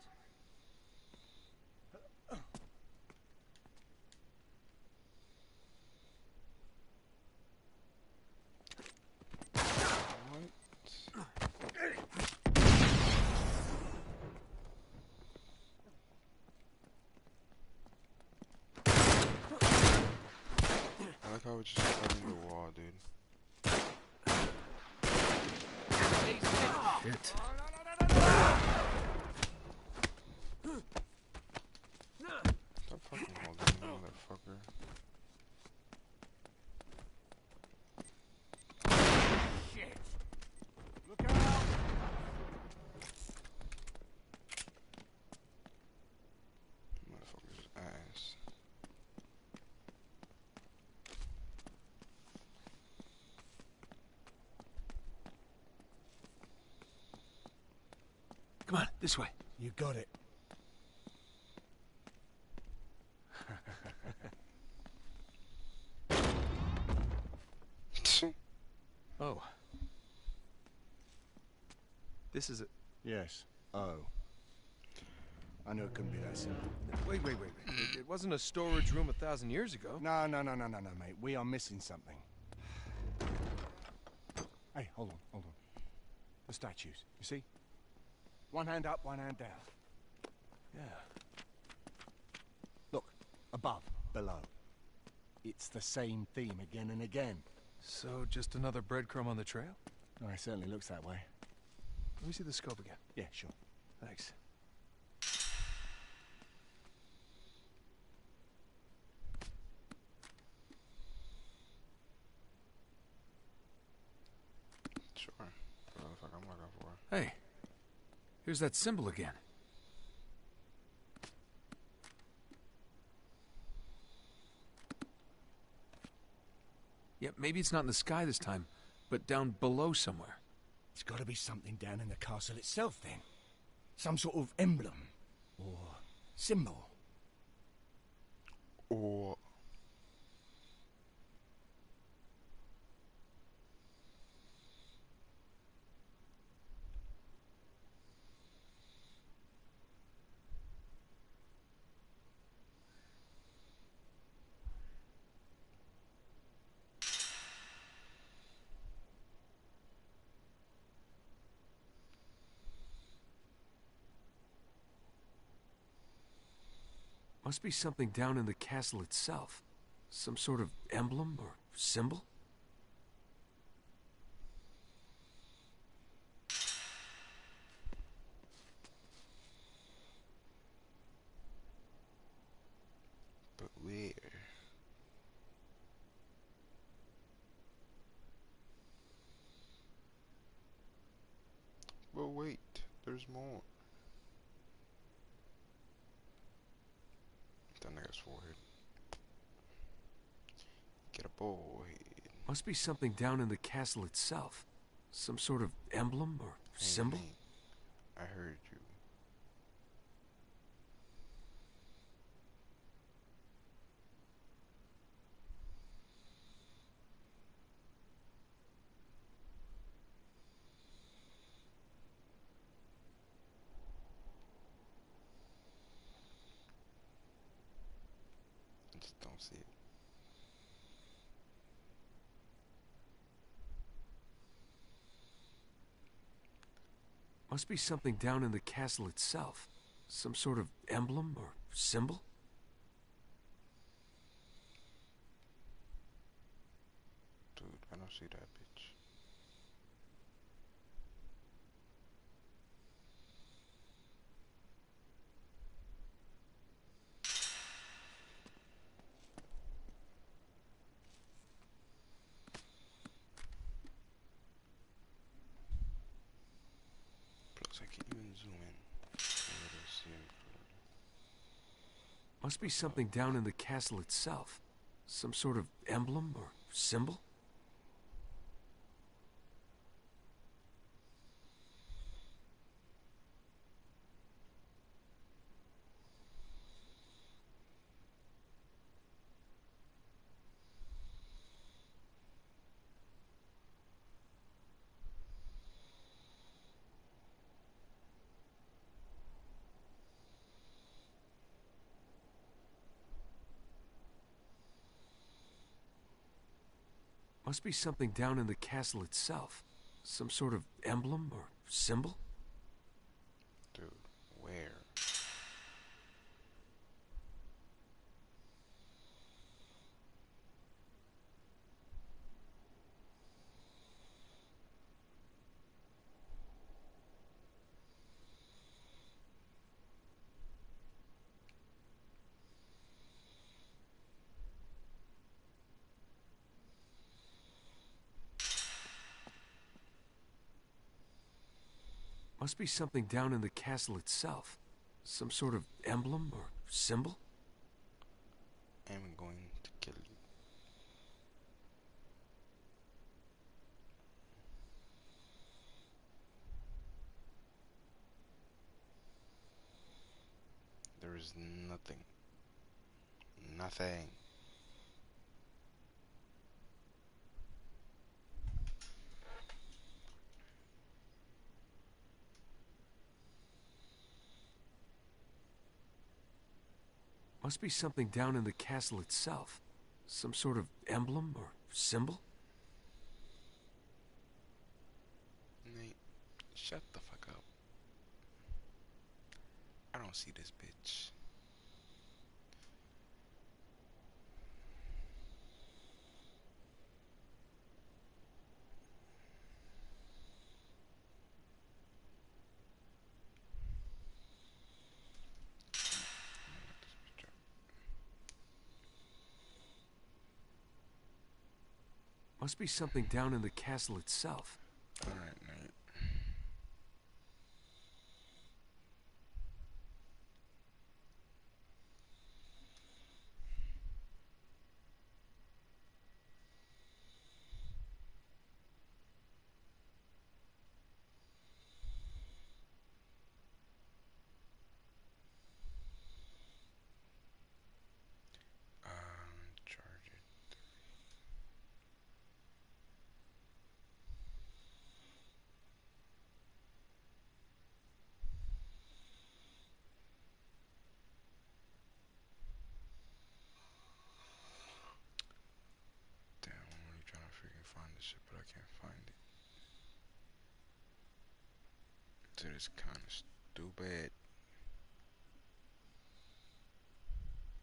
Speaker 1: I like how it just cutting the wall, dude.
Speaker 4: Shit.
Speaker 1: Stop fucking holding me, motherfucker.
Speaker 2: Shit! Look out!
Speaker 1: Motherfucker's ass.
Speaker 4: Come on, this way.
Speaker 6: You got it.
Speaker 4: Oh. This is a...
Speaker 6: Yes. Oh. I knew it couldn't be that simple.
Speaker 4: Wait. It wasn't a storage room 1,000 years ago.
Speaker 6: No, mate. We are missing something. Hey, hold on. The statues, you see? One hand up, one hand down.
Speaker 4: Yeah.
Speaker 6: Look, above, below. It's the same theme again and again.
Speaker 4: So, just another breadcrumb on the trail?
Speaker 6: Oh, it certainly looks that way.
Speaker 4: Let me see the scope again.
Speaker 6: Yeah, sure.
Speaker 4: Thanks.
Speaker 1: Sure. What the fuck I'm looking for?
Speaker 4: Hey, here's that symbol again. Yeah, maybe it's not in the sky this time, but down below somewhere.
Speaker 6: It's got to be something down in the castle itself, then. Some sort of emblem. Or symbol.
Speaker 1: Or...
Speaker 4: Must be something down in the castle itself. Some sort of emblem or symbol?
Speaker 1: But where? But wait, there's more. That nigga's forehead. Get a boy.
Speaker 4: Must be something down in the castle itself. Some sort of emblem or symbol?
Speaker 1: Hey, I heard you. I just don't see it.
Speaker 4: Must be something down in the castle itself. Some sort of emblem or symbol?
Speaker 1: Dude, I don't see that bitch. Plus, I can even zoom in. See him clearly.
Speaker 4: Must be something down in the castle itself. Some sort of emblem or symbol? Must be something down in the castle itself. Some sort of emblem or symbol?
Speaker 1: Dude, where?
Speaker 4: Must be something down in the castle itself. Some sort of emblem or symbol?
Speaker 1: I'm going to kill you. There is nothing. Nothing.
Speaker 4: Must be something down in the castle itself. Some sort of emblem or symbol?
Speaker 1: Nate, shut the fuck up. I don't see this bitch.
Speaker 4: Must be something down in the castle itself.
Speaker 1: Alright, Nate. Charge it. Damn, I'm really trying to freaking find this shit, but I can't find it. Dude, it's kind of stupid.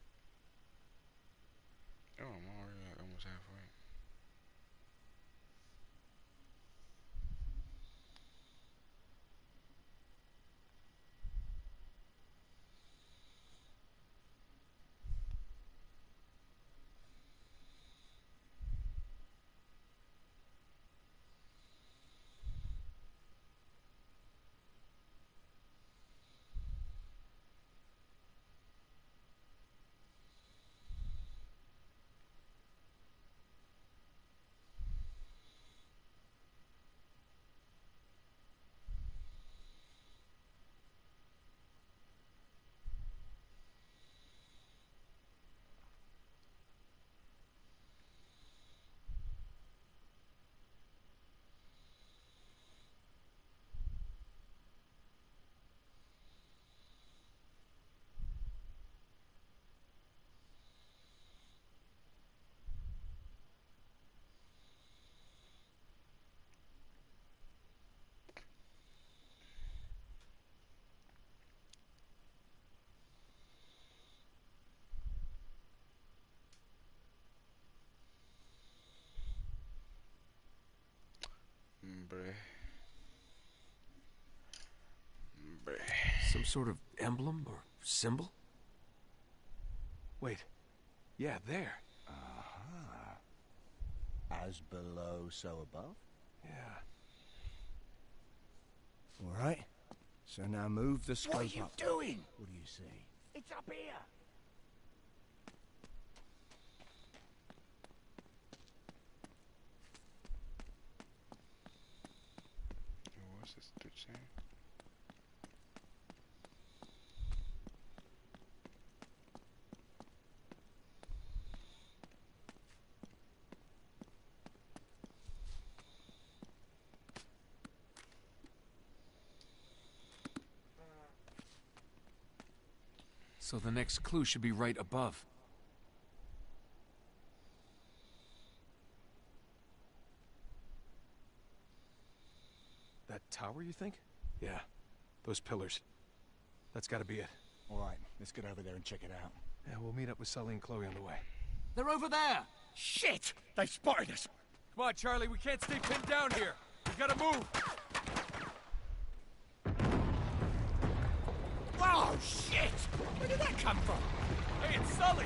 Speaker 1: Hombre. Hombre.
Speaker 4: Some sort of emblem or symbol? Wait. Yeah, there.
Speaker 6: As below, so above?
Speaker 4: Yeah.
Speaker 7: All right. So now move the scope
Speaker 6: What are you
Speaker 7: up.
Speaker 6: doing?
Speaker 7: What do you see?
Speaker 6: It's up here.
Speaker 1: What's this dude saying?
Speaker 4: So the next clue should be right above. That tower, you think? Yeah. Those pillars. That's gotta be it.
Speaker 6: All right, let's get over there and check it out.
Speaker 4: Yeah, we'll meet up with Sully and Chloe on the way.
Speaker 7: They're over there!
Speaker 6: Shit! They spotted us!
Speaker 4: Come on, Charlie, we can't stay pinned down here. We gotta move!
Speaker 6: Oh, shit! Where did that come from?
Speaker 4: Hey, it's Sully!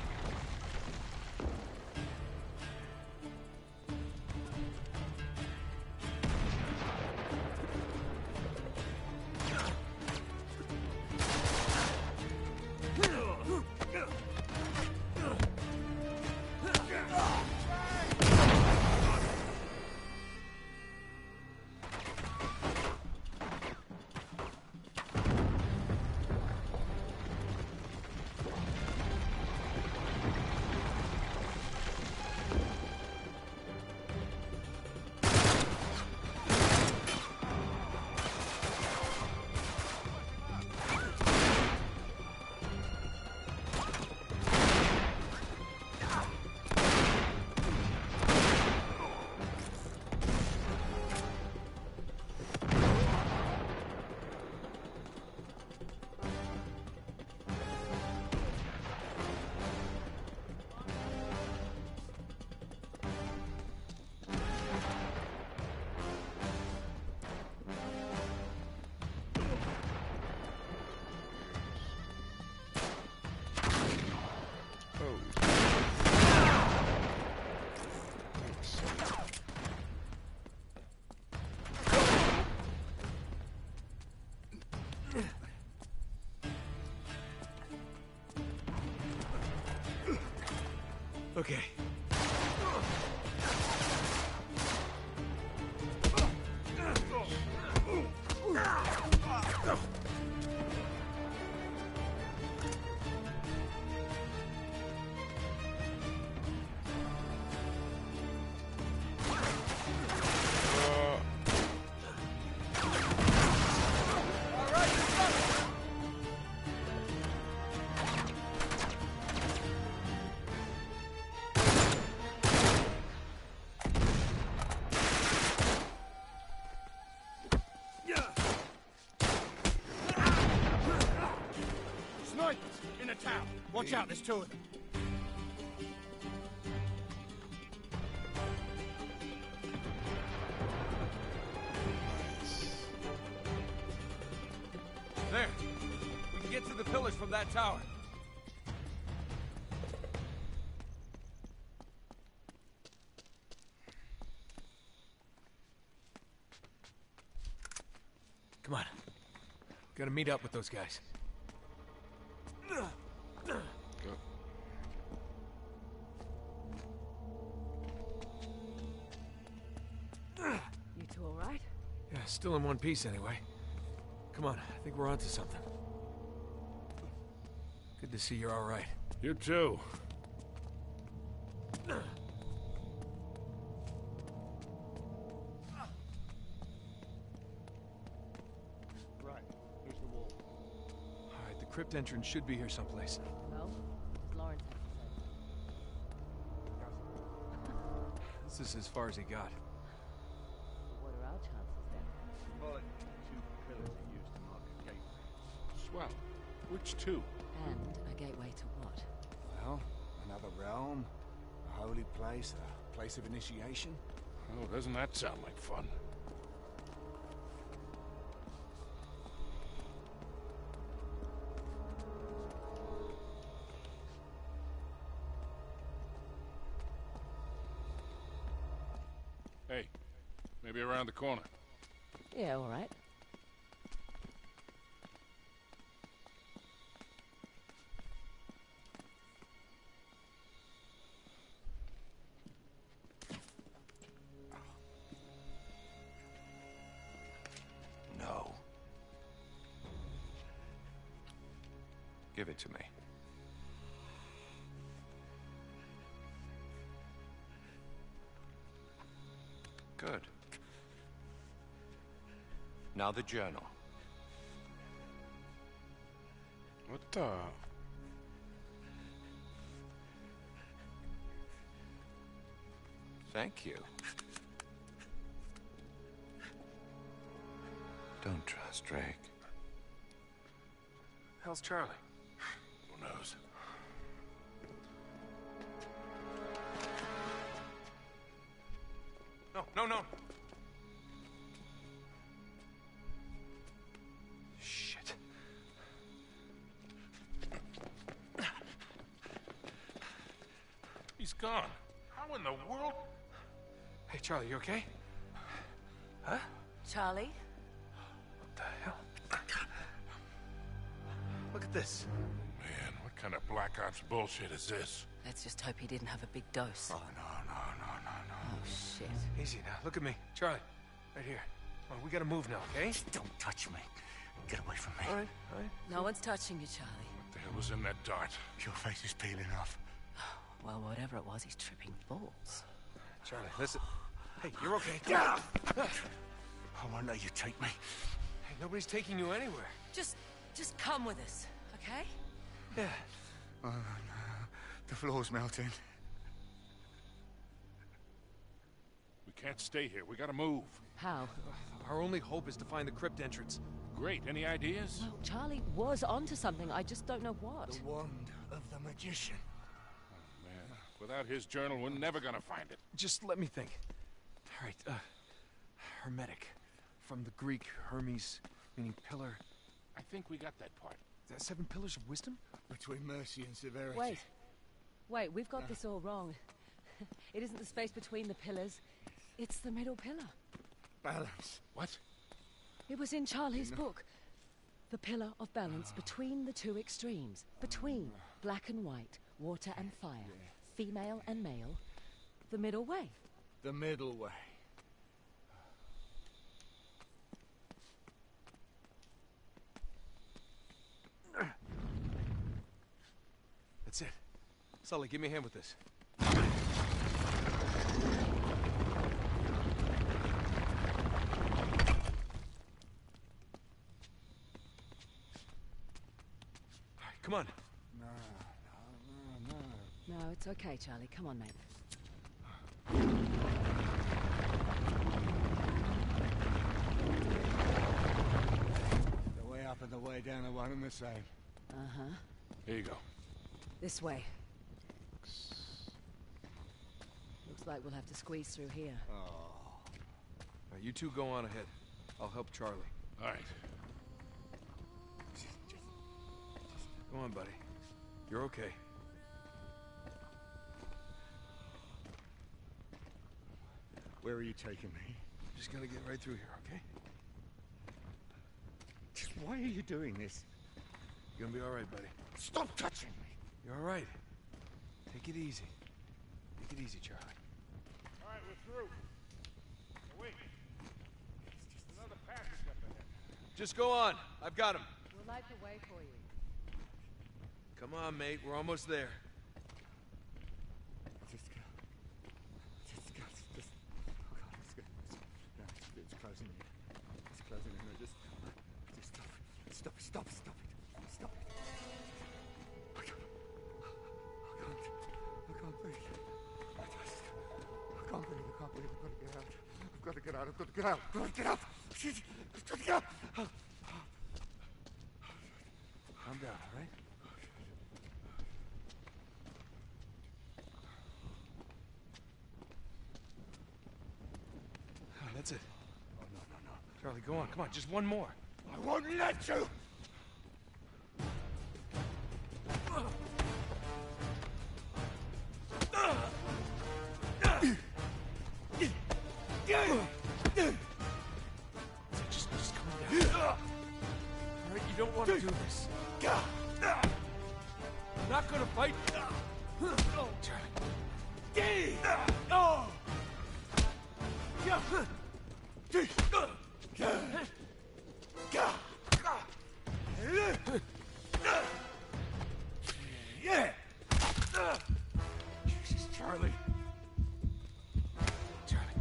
Speaker 4: Okay.
Speaker 6: Snipers! In the town! Watch out, there's two of them.
Speaker 4: There. We can get to the pillars from that tower. Come on. Gotta meet up with those guys.
Speaker 1: Go.
Speaker 5: You two all right?
Speaker 4: Yeah, still in one piece anyway. Come on, I think we're onto something. Good to see you're all right.
Speaker 3: You too.
Speaker 6: Right, here's the wall.
Speaker 4: All right, the crypt entrance should be here someplace.
Speaker 5: No? Does Lawrence have to say?
Speaker 4: This is as far as he got.
Speaker 5: What are our chances then?
Speaker 7: Symbolic two pillars are used to mark a gateway.
Speaker 3: Swell. Which two?
Speaker 5: And a gateway to what?
Speaker 7: Well, another realm, a holy place, a place of initiation.
Speaker 3: Oh, doesn't that sound like fun? Hey, maybe around the corner.
Speaker 5: Yeah, all right.
Speaker 9: No. Give it to me. Good. Now the journal.
Speaker 1: What the?
Speaker 9: Thank you. Don't trust Drake.
Speaker 4: How's Charlie?
Speaker 3: Who knows?
Speaker 4: No. Shit.
Speaker 3: He's gone. How in the world?
Speaker 4: Hey, Charlie, you okay? Huh?
Speaker 5: Charlie?
Speaker 4: What the hell? Look at this.
Speaker 3: Man, what kind of Black Ops bullshit is this?
Speaker 5: Let's just hope he didn't have a big dose.
Speaker 6: Oh, no.
Speaker 5: Oh, shit.
Speaker 4: Easy now. Look at me. Charlie, right here. Come on, we gotta move now, okay?
Speaker 6: Don't touch me. Get away from me.
Speaker 4: All right.
Speaker 5: No one's touching you, Charlie.
Speaker 3: What the hell was in that dart?
Speaker 6: Your face is peeling off.
Speaker 5: Well, whatever it was, he's tripping balls.
Speaker 4: Charlie, listen. Hey, you're okay.
Speaker 6: I won't let you take me.
Speaker 4: Hey, nobody's taking you anywhere.
Speaker 5: Just come with us, okay?
Speaker 4: Yeah.
Speaker 6: Oh, no. The floor's melting.
Speaker 3: We can't stay here. We gotta move.
Speaker 5: How?
Speaker 4: Our only hope is to find the crypt entrance.
Speaker 3: Great. Any ideas?
Speaker 5: Well, Charlie was onto something. I just don't know what.
Speaker 6: The wand of the magician.
Speaker 3: Man, without his journal, we're never gonna find it.
Speaker 4: Just let me think. All right, hermetic. From the Greek, Hermes, meaning pillar.
Speaker 3: I think we got that part.
Speaker 4: Is that 7 pillars of wisdom?
Speaker 6: Between mercy and severity.
Speaker 5: Wait, we've got this all wrong. It isn't the space between the pillars. It's the middle pillar.
Speaker 6: Balance.
Speaker 3: What?
Speaker 5: It was in Charlie's book. The pillar of balance between the two extremes. Between black and white, water and fire, female and male. The middle way.
Speaker 6: The middle way.
Speaker 4: That's it. Sully, give me a hand with this. All right, come on.
Speaker 5: No, it's okay, Charlie. Come on, mate.
Speaker 6: The way up and the way down are one and the same.
Speaker 5: Uh-huh.
Speaker 3: Here you go.
Speaker 5: This way. Looks like we'll have to squeeze through here.
Speaker 4: All right, you two go on ahead. I'll help Charlie.
Speaker 3: All right.
Speaker 4: Go on, buddy. You're okay.
Speaker 6: Where are you taking me?
Speaker 4: Just gotta get right through here, okay?
Speaker 6: Just why are you doing this?
Speaker 4: You're gonna be all right, buddy.
Speaker 6: Stop touching me!
Speaker 4: You're all right. Take it easy. Take it easy, Charlie.
Speaker 3: All right, we're through. Oh, wait. Just another passage up ahead.
Speaker 4: Just go on. I've got him.
Speaker 5: We'll light the way for you.
Speaker 4: Come on, mate. We're almost there.
Speaker 6: Just go. Oh God, it's closing in. It's closing in. Just stop it. I can't breathe. I can't breathe. I've got to get out. I've got to get out.
Speaker 4: Calm down, all right? That's it.
Speaker 6: Oh, no.
Speaker 4: Charlie, go on. Come on, just one more.
Speaker 6: I won't let you!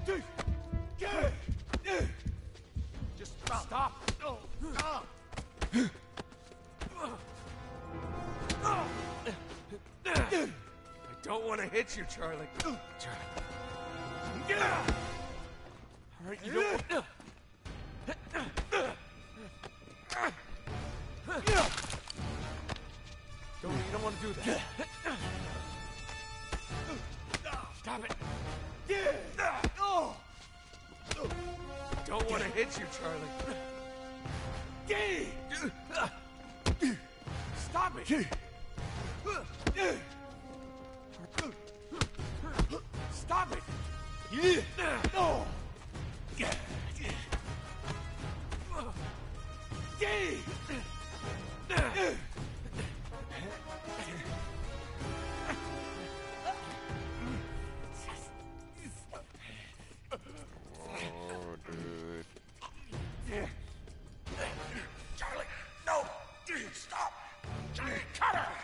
Speaker 2: Just stop. I don't want to hit you, Charlie. Charlie. All right, you don't. You don't want to do that. Stop it. Don't want to hit you, Charlie. Stop it. Stop it.
Speaker 1: Oh, dude.
Speaker 2: Charlie, no! Stop! Charlie, cut her!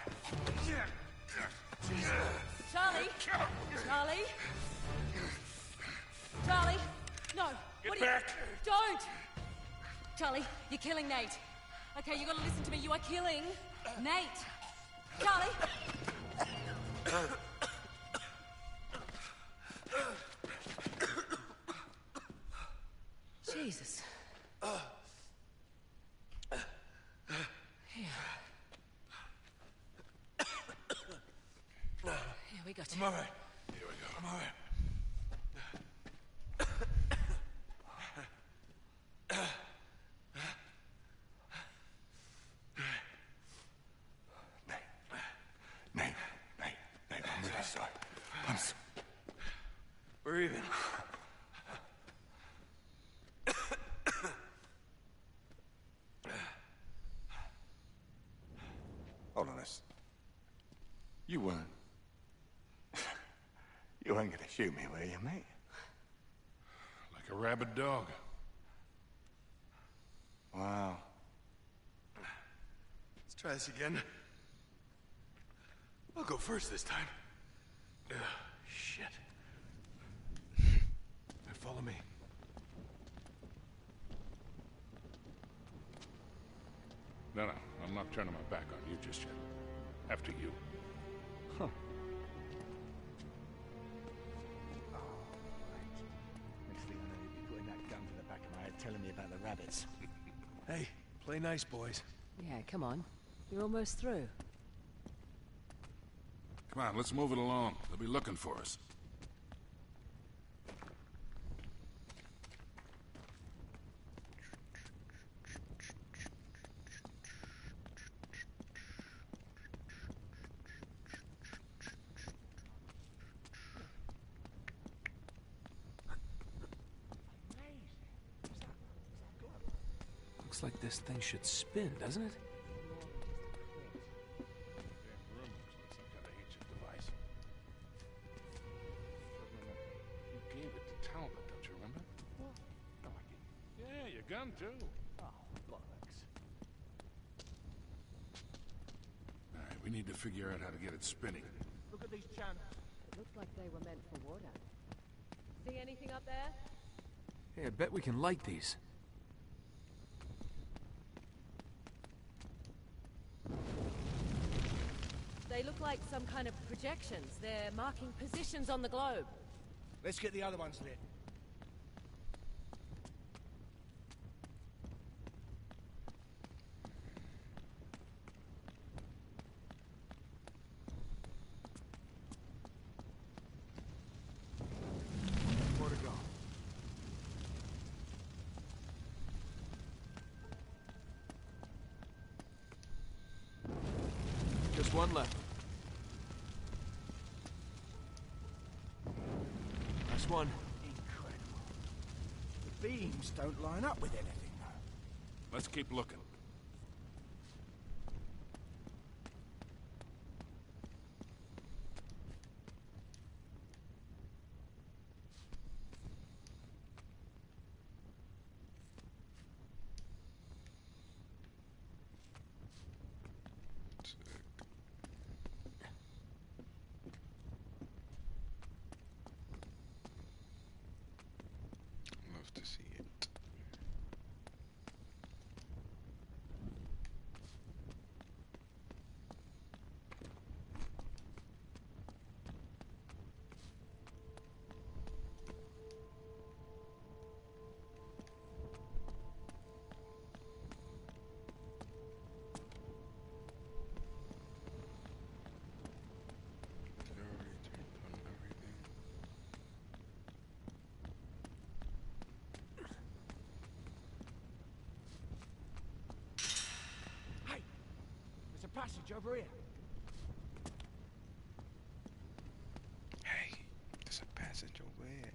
Speaker 5: Charlie! Charlie! Charlie! No!
Speaker 3: Get back!
Speaker 5: Don't! Charlie, you're killing Nate. Okay, you gotta listen to me. You are killing Nate. Charlie! Jesus. Here we go.
Speaker 2: I'm all right. Here we go. I'm all right.
Speaker 6: Nate, I'm really sorry. I'm sorry.
Speaker 2: We're even.
Speaker 6: Hold on this. You weren't. You weren't gonna shoot me, were you, mate?
Speaker 3: Like a rabid dog.
Speaker 6: Wow.
Speaker 2: Let's try this again. I'll go first this time. Shit. Now follow me.
Speaker 3: No, I'm not turning my back on you just yet. After you.
Speaker 6: Huh.
Speaker 2: Next thing I know, you'll be putting that gun to the back of my head, telling me about the rabbits. Hey, play nice, boys.
Speaker 5: Yeah, come on. You're almost through.
Speaker 3: Come on, let's move it along. They'll be looking for us.
Speaker 4: Looks like this thing should spin, doesn't it?
Speaker 3: You gave it to Talbot, don't you remember?
Speaker 2: What? No, I didn't.
Speaker 3: Yeah, your gun too.
Speaker 2: Oh, bollocks.
Speaker 3: All right, we need to figure out how to get it spinning.
Speaker 2: Look at these channels.
Speaker 5: It looks like they were meant for water. See anything up there?
Speaker 4: Hey, I bet we can light these.
Speaker 5: They look like some kind of projections. They're marking positions on the globe.
Speaker 2: Let's get the other ones lit. More to go.
Speaker 4: Just one left. Last one.
Speaker 2: Incredible. The beams don't line up with anything, though.
Speaker 3: Let's keep looking.
Speaker 2: passage over here.
Speaker 1: Hey, there's a passage over here.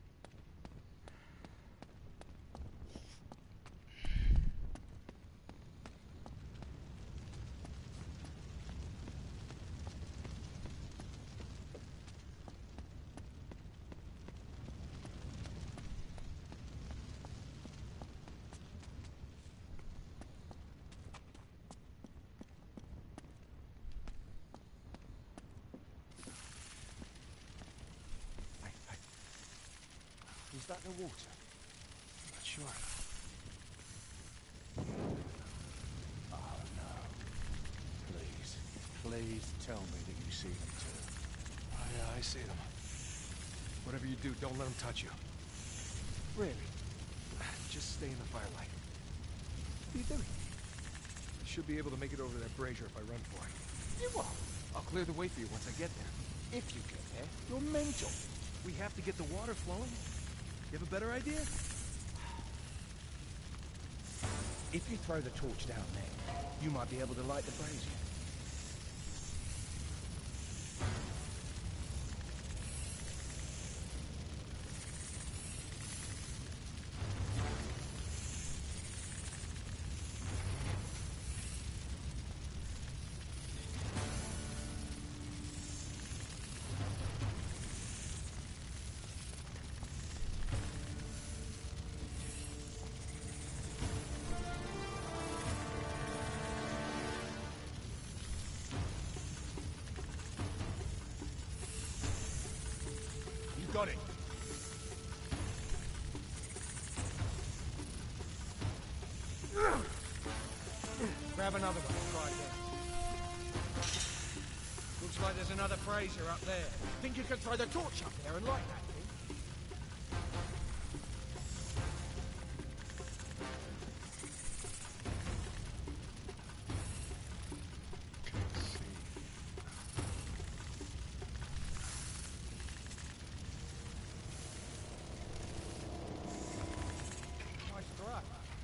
Speaker 2: Is that the water?
Speaker 4: Not sure.
Speaker 2: Oh no. Please. Please tell me that you see them too.
Speaker 4: Oh, yeah, I see them. Whatever you do, don't let them touch you.
Speaker 2: Really?
Speaker 4: Just stay in the firelight.
Speaker 2: What are you doing?
Speaker 4: You should be able to make it over to that brazier if I run for it.
Speaker 2: You what?
Speaker 4: I'll clear the way for you once I get there.
Speaker 2: If you get there, you're mental.
Speaker 4: We have to get the water flowing. You have a better idea?
Speaker 2: If you throw the torch down there, you might be able to light the brazier. Got it. Grab another one. Try again. Looks like there's another brazier up there. Think you can throw the torch up there and light that thing? Nice try.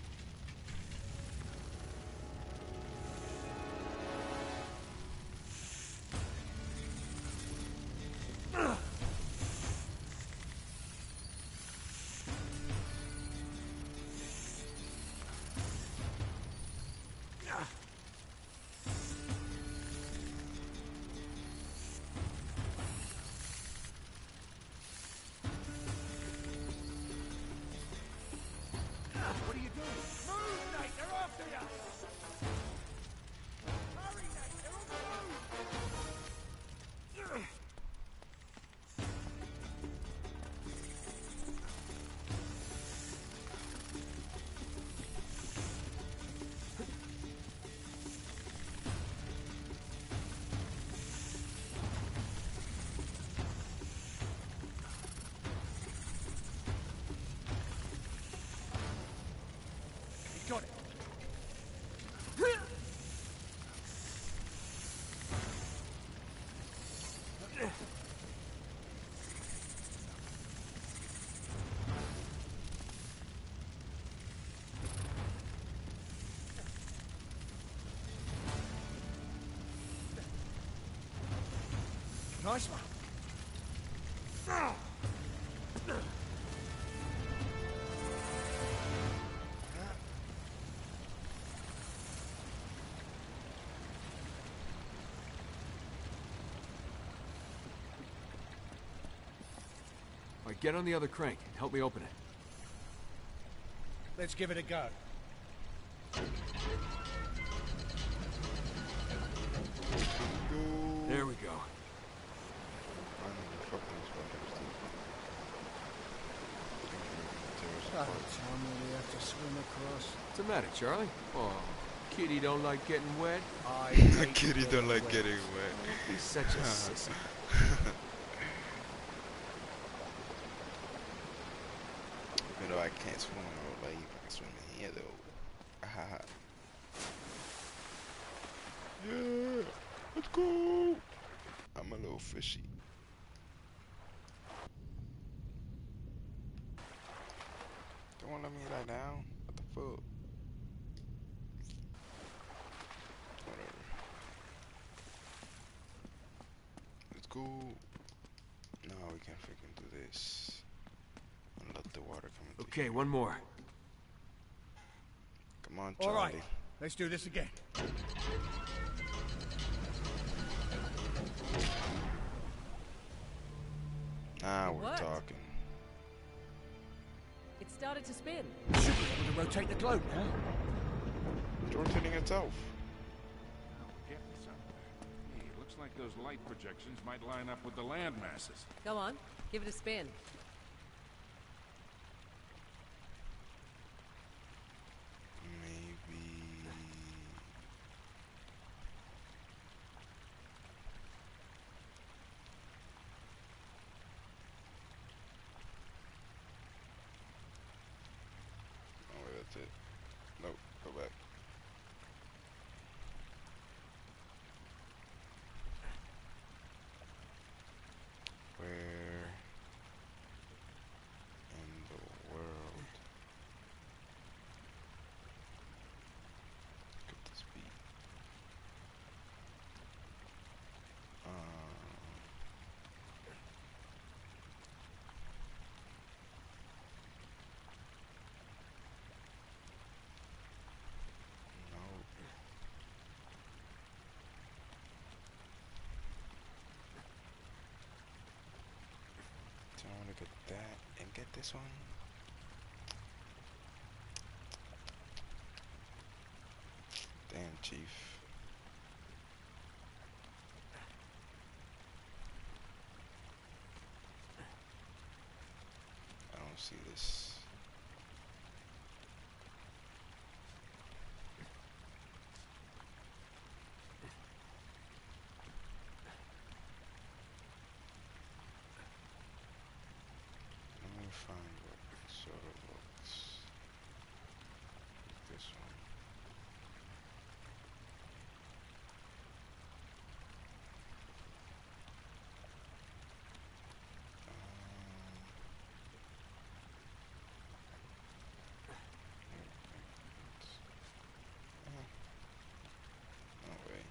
Speaker 2: What are you doing? Move, Nate! They're after you! Hurry, Nate! They're on the move! You got it. Nice one.
Speaker 4: All right, get on the other crank and help me open it.
Speaker 2: Let's give it a go.
Speaker 4: There we go.
Speaker 2: By the time we have to swim across.
Speaker 4: What's the matter, Charlie? Oh, Kitty don't like getting wet.
Speaker 2: I hate
Speaker 1: Kitty don't like getting wet.
Speaker 4: He's such a sissy.
Speaker 1: You know, I can't swim in the lake. I can swim in here though. Yeah, let's go. I'm a little fishy. Don't want to let me lie down. What the fuck? Whatever. go. No, we can't freaking do this. And let the water come into
Speaker 4: Okay,
Speaker 1: here.
Speaker 4: one more.
Speaker 1: Come on,
Speaker 2: All
Speaker 1: Charlie.
Speaker 2: right, let's do this again.
Speaker 1: Now
Speaker 5: It
Speaker 1: we're
Speaker 5: worked.
Speaker 1: talking.
Speaker 5: It started to spin.
Speaker 2: Should be able to rotate the globe now.
Speaker 1: It's rotating itself.
Speaker 3: Now we're getting somewhere. Hey, it looks like those light projections might line up with the land masses.
Speaker 5: Go on, give it a spin.
Speaker 1: Maybe. Oh, wait, that's it. Nope, go back. Where in the world could this be? No. So I want to get that and get this one. Damn, Chief. I don't see this. Let me find what sort of looks like this one. No way.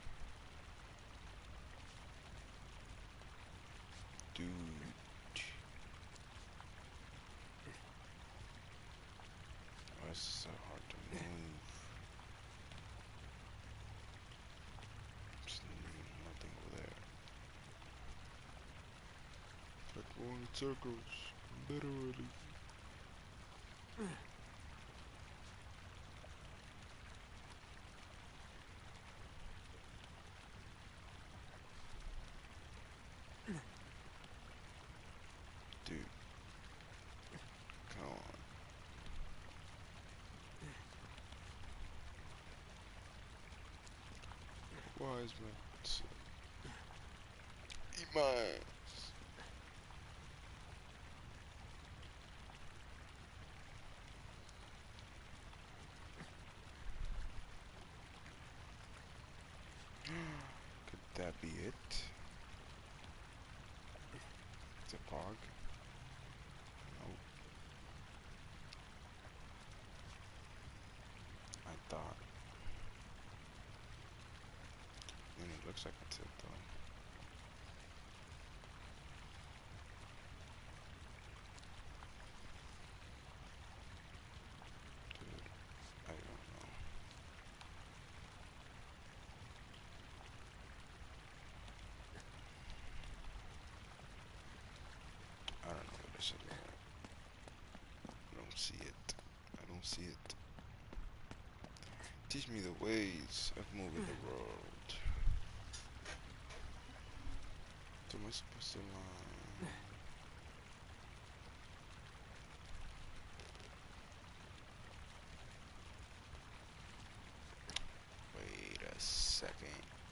Speaker 1: Dude. Why is it so hard to move? Just nothing over there. It's like going in circles, literally. Dude. Come on. Why is my... Eat my ass. Could that be it? It's a pog? Nope. I thought. And it looks like it's it though. Dude, I don't know. I don't know what this is. I don't see it. I don't see it. Teach me the ways of moving the world. What am I supposed to learn? Wait a second.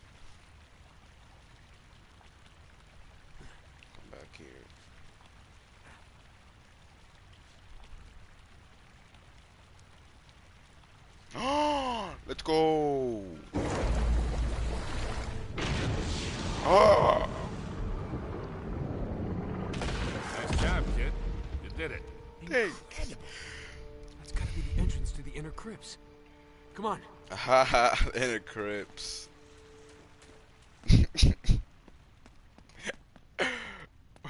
Speaker 1: Come back here. Let's go. Ah.
Speaker 3: Nice job, kid. You did it.
Speaker 1: Hey.
Speaker 4: That's gotta be the entrance to the inner crypts. Come on.
Speaker 1: Haha, inner crypts.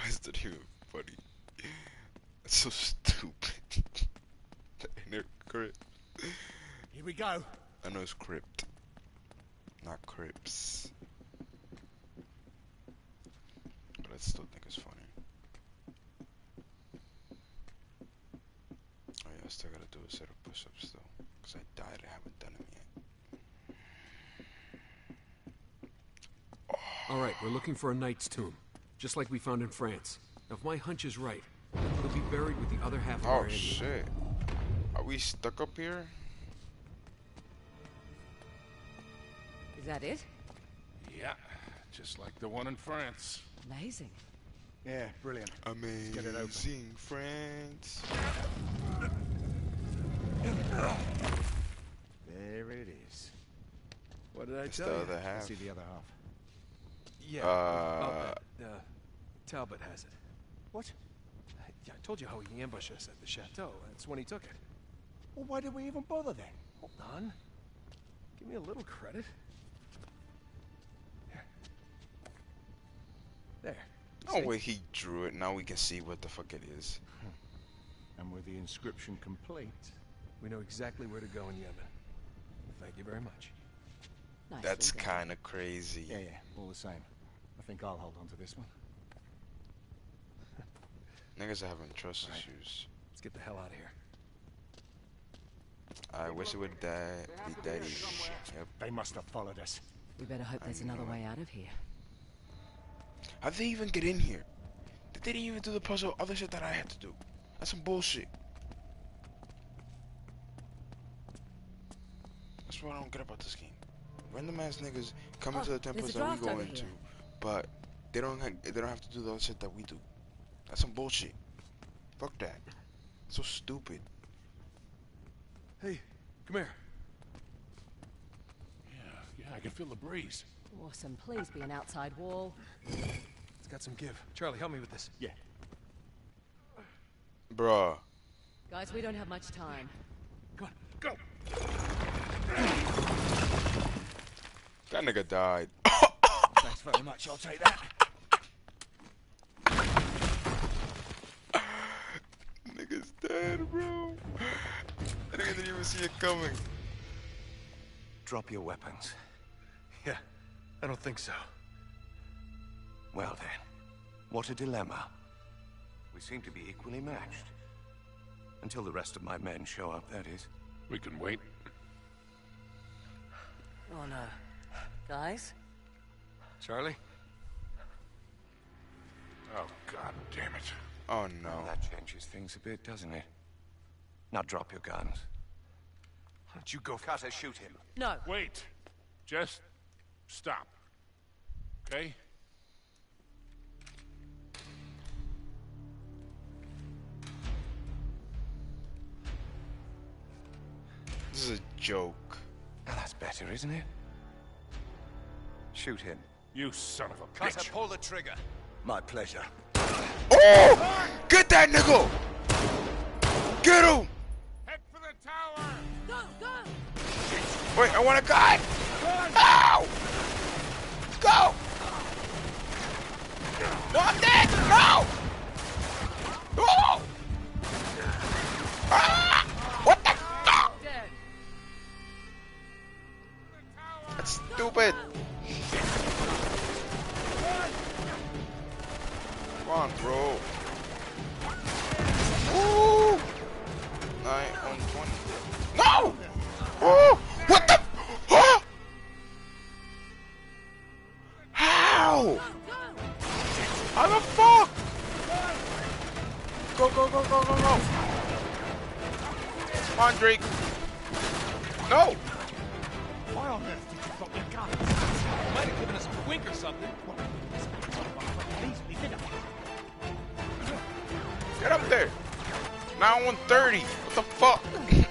Speaker 1: is that even funny? That's so stupid. The inner crypt.
Speaker 6: Here we go.
Speaker 1: I know it's crypt, not crypts. But I still think it's funny. Oh yeah, I still gotta do a set of push-ups though. Because I died, I haven't done them yet.
Speaker 4: Alright, we're looking for a knight's tomb. Just like we found in France. Now, if my hunch is right, he'll be buried with the other half of our
Speaker 1: Oh
Speaker 4: Indian.
Speaker 1: shit. Are we stuck up here?
Speaker 5: Is that it?
Speaker 3: Yeah, just like the one in France.
Speaker 5: Amazing.
Speaker 6: Yeah, brilliant.
Speaker 1: Amazing
Speaker 6: get it open.
Speaker 1: France.
Speaker 6: There it is.
Speaker 4: What did I
Speaker 1: It's
Speaker 4: tell
Speaker 1: the
Speaker 4: you?
Speaker 1: other
Speaker 6: I
Speaker 1: half.
Speaker 6: see the other half.
Speaker 4: Yeah, about that. Talbot has it.
Speaker 6: What?
Speaker 4: Yeah, I told you how he ambushed us at the chateau. That's when he took it.
Speaker 6: Well, why did we even bother then?
Speaker 4: Hold on. Give me a little credit. Here. There.
Speaker 1: No way he drew it. Now we can see what the fuck it is.
Speaker 6: And with the inscription complete.
Speaker 4: We know exactly where to go in Yemen. Thank you very much.
Speaker 5: Nicely
Speaker 1: That's
Speaker 5: done.
Speaker 1: kind of crazy.
Speaker 6: Yeah, all the same. I think I'll hold on to this one.
Speaker 1: Niggas are having trust issues.
Speaker 4: Let's get the hell out of here.
Speaker 1: I wish it would die. Be daddy. Yep.
Speaker 6: They must have followed us.
Speaker 5: We better hope there's another way out of here.
Speaker 1: How'd they even get in here? They didn't even do the puzzle, other shit that I had to do. That's some bullshit. That's what I don't get about this game. Random ass niggas come into the temples
Speaker 5: there's a
Speaker 1: that we
Speaker 5: draft
Speaker 1: go
Speaker 5: over
Speaker 1: into,
Speaker 5: here.
Speaker 1: but they don't have to do the other shit that we do. That's some bullshit. Fuck that. So stupid.
Speaker 4: Hey, come here.
Speaker 3: Yeah, I can feel the breeze.
Speaker 5: Awesome. Please be an outside wall.
Speaker 4: It's got some give. Charlie, help me with this.
Speaker 6: Yeah.
Speaker 1: Bruh.
Speaker 5: Guys, we don't have much time.
Speaker 4: Come on, go!
Speaker 1: That nigga died.
Speaker 6: Thanks very much. I'll take that.
Speaker 1: Nigga's dead, bro. That nigga didn't even see it coming.
Speaker 9: Drop your weapons.
Speaker 4: Yeah, I don't think so.
Speaker 9: Well then, what a dilemma. We seem to be equally matched. Until the rest of my men show up, that is.
Speaker 3: We can wait.
Speaker 5: Oh no. Guys?
Speaker 4: Charlie?
Speaker 3: Oh, god damn it.
Speaker 1: Oh no.
Speaker 9: Well, that changes things a bit, doesn't it? Now drop your guns.
Speaker 4: Why don't you go?
Speaker 9: Carter, shoot him.
Speaker 5: No.
Speaker 3: Wait. Just stop. Okay?
Speaker 1: This is a joke.
Speaker 9: Now that's better, isn't it? Shoot him.
Speaker 3: You son of a
Speaker 9: Carter,
Speaker 3: bitch.
Speaker 9: pull the trigger.
Speaker 6: My pleasure.
Speaker 1: Oh! Get that nigga! Get him!
Speaker 3: Head for the tower!
Speaker 5: Go, go!
Speaker 1: Wait, I want a gun! No! Go! No, I'm dead! No! Oh! Ah! What the fuck?
Speaker 5: Dead.
Speaker 1: That's stupid. Come on, bro. Woo! 9 on 20. No! Oh! What the? Huh? How? How the fuck? Go, go, go, go, go, go. Come on, Drake. No!
Speaker 6: Why on earth did you drop your gun?
Speaker 4: Might have given us a wink or something.
Speaker 1: Get up there. Now 130. What the fuck?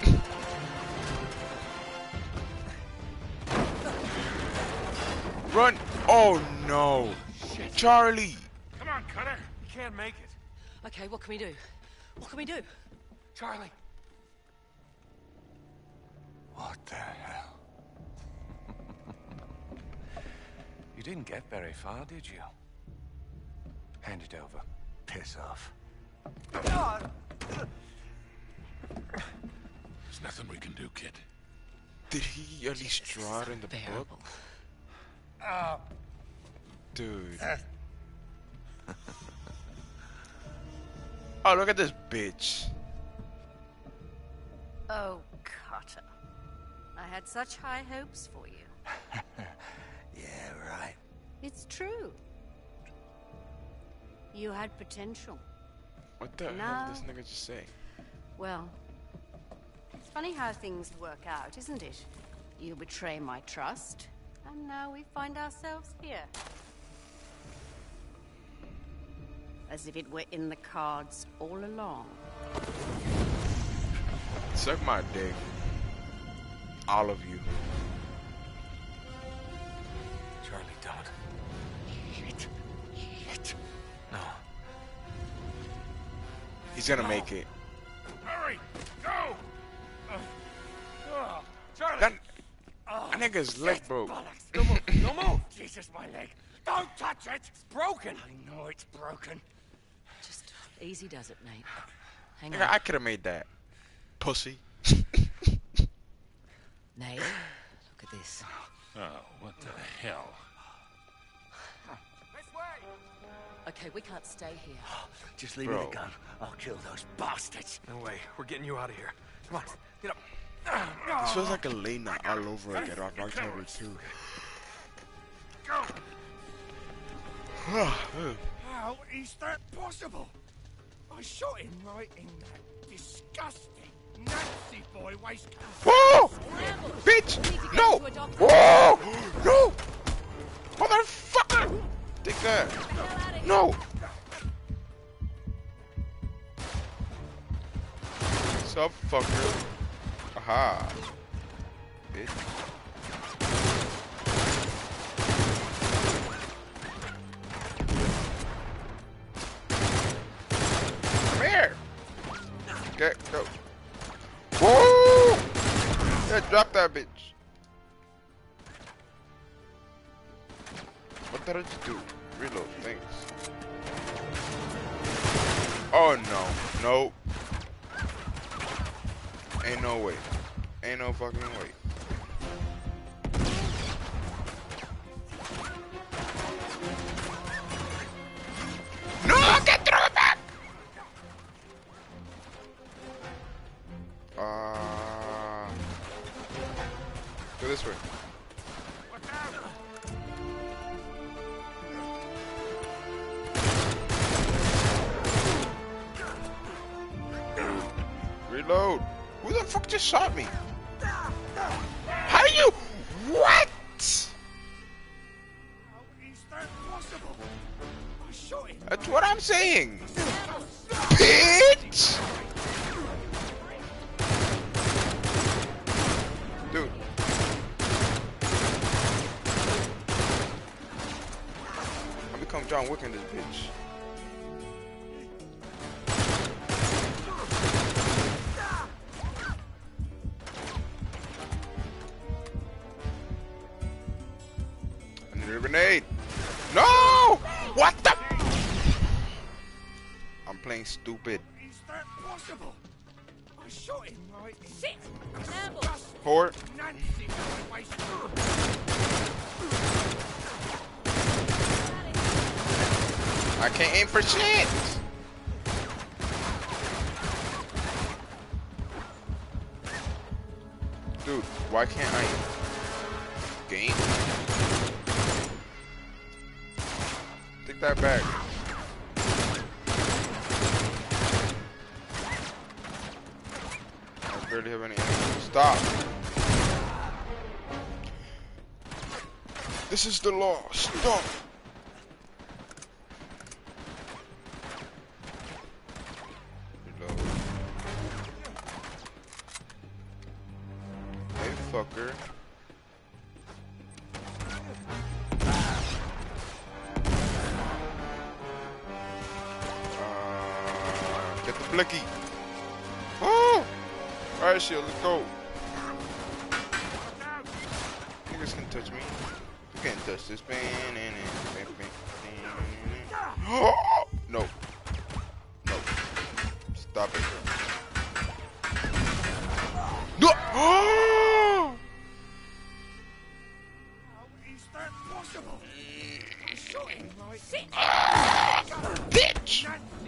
Speaker 1: Run. Oh no. Charlie.
Speaker 3: Come on, Cutter.
Speaker 4: You can't make it.
Speaker 5: Okay, what can we do? What can we do?
Speaker 4: Charlie.
Speaker 9: What the hell? You didn't get very far, did you? Hand it over.
Speaker 6: Piss off.
Speaker 3: There's nothing we can do, kid.
Speaker 1: Did he at least draw it in the book? Dude. Oh, look at this bitch.
Speaker 10: Oh, Carter. I had such high hopes for you.
Speaker 6: Yeah, right.
Speaker 10: It's true. You had potential.
Speaker 1: What the hell
Speaker 10: No.
Speaker 1: did this nigga just say?
Speaker 10: Well, it's funny how things work out, isn't it? You betray my trust, and now we find ourselves here. As if it were in the cards all along.
Speaker 1: Suck my dick. All of you.
Speaker 4: Charlie, don't.
Speaker 6: Shit. Shit.
Speaker 4: No.
Speaker 1: He's gonna make it.
Speaker 2: Hurry! Go! Charlie!
Speaker 1: That nigga's leg broke.
Speaker 2: Bollocks! Don't move! Don't move! Jesus, my leg! Don't touch it! It's broken! I know it's broken.
Speaker 5: Just easy does it, mate. Hang
Speaker 1: Nigga,
Speaker 5: on.
Speaker 1: I could have made that. Pussy.
Speaker 5: Nate, look at this.
Speaker 3: Oh, what the hell?
Speaker 2: This way!
Speaker 5: Okay, we can't stay here.
Speaker 6: Just leave me
Speaker 1: Bro.
Speaker 6: the gun. I'll kill those bastards.
Speaker 4: No way. We're getting you out of here. Come on, get up.
Speaker 1: This feels like a late night all over again on October 2.
Speaker 2: Go! How is that possible? I shot him right in that disgusting Nazi boy waistcoat.
Speaker 1: Whoa! Bitch! No! Whoa! No! Motherfucker! Take that. No! Sup, fucker? Aha. Bitch. Come here! Okay, go. Whoa! Yeah, drop that bitch. What did I just do? Reload, thanks. Oh no. Nope. Ain't no way. Ain't no fucking way. No! Get through it back! Go this way. Reload. Who the fuck just shot me? How do you? What?
Speaker 2: How is that possible? I shot him.
Speaker 1: That's what I'm saying. Bitch! Dude. I become John Wick in this bitch. I need a grenade. No! What the? I'm playing stupid.
Speaker 2: Is that possible? I shot him right in
Speaker 5: Shit! Campbell!
Speaker 1: Whore.
Speaker 2: Nancy boy waistcoat.
Speaker 1: I can't aim for shit. Dude, why can't I game? Take that back. I barely have any ammo. Stop. This is the law. Stop. Reload. Hey, fucker. Get the blicky. Oh! Alright, shield, let's go. Niggas can touch me. You can't touch this. Oh! No. Stop it. No!
Speaker 2: How is that possible? I'm shooting right.
Speaker 1: Bitch!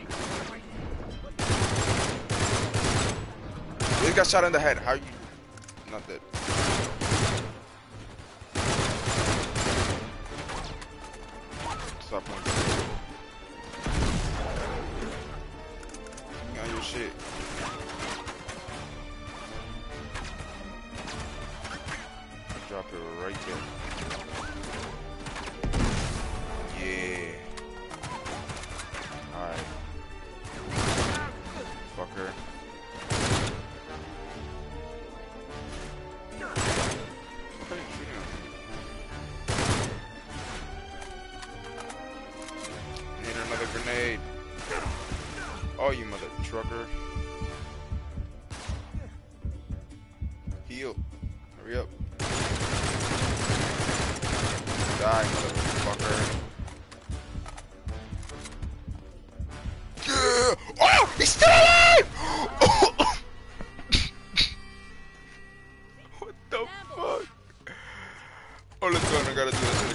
Speaker 1: He got shot in the head. How you not dead? Stop one. Got your shit. Drop it right there. Yeah. Alright. Fucker. Need another grenade. Oh, you mother trucker. Heal. Hurry up. Die, motherfucker. Oh! He's still alive! What the fuck? Oh, let's go. I gotta do this again.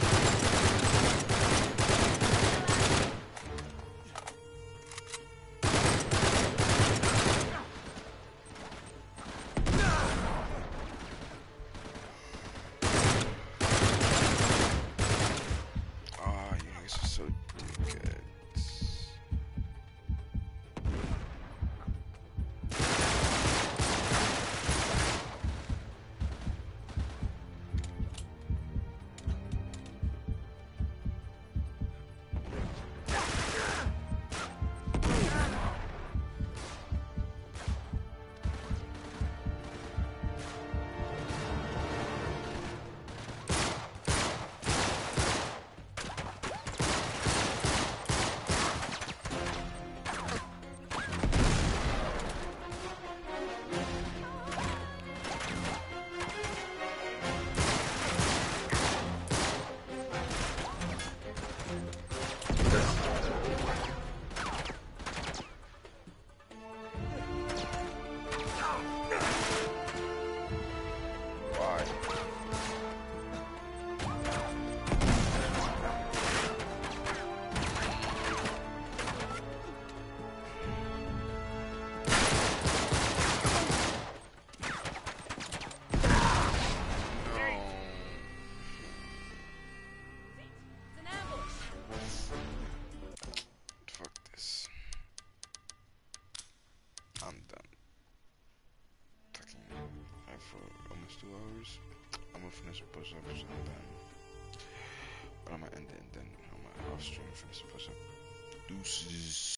Speaker 1: I'm gonna finish a push-up and then but I'm gonna end it and then I'm gonna off stream finish a push-up. Deuces.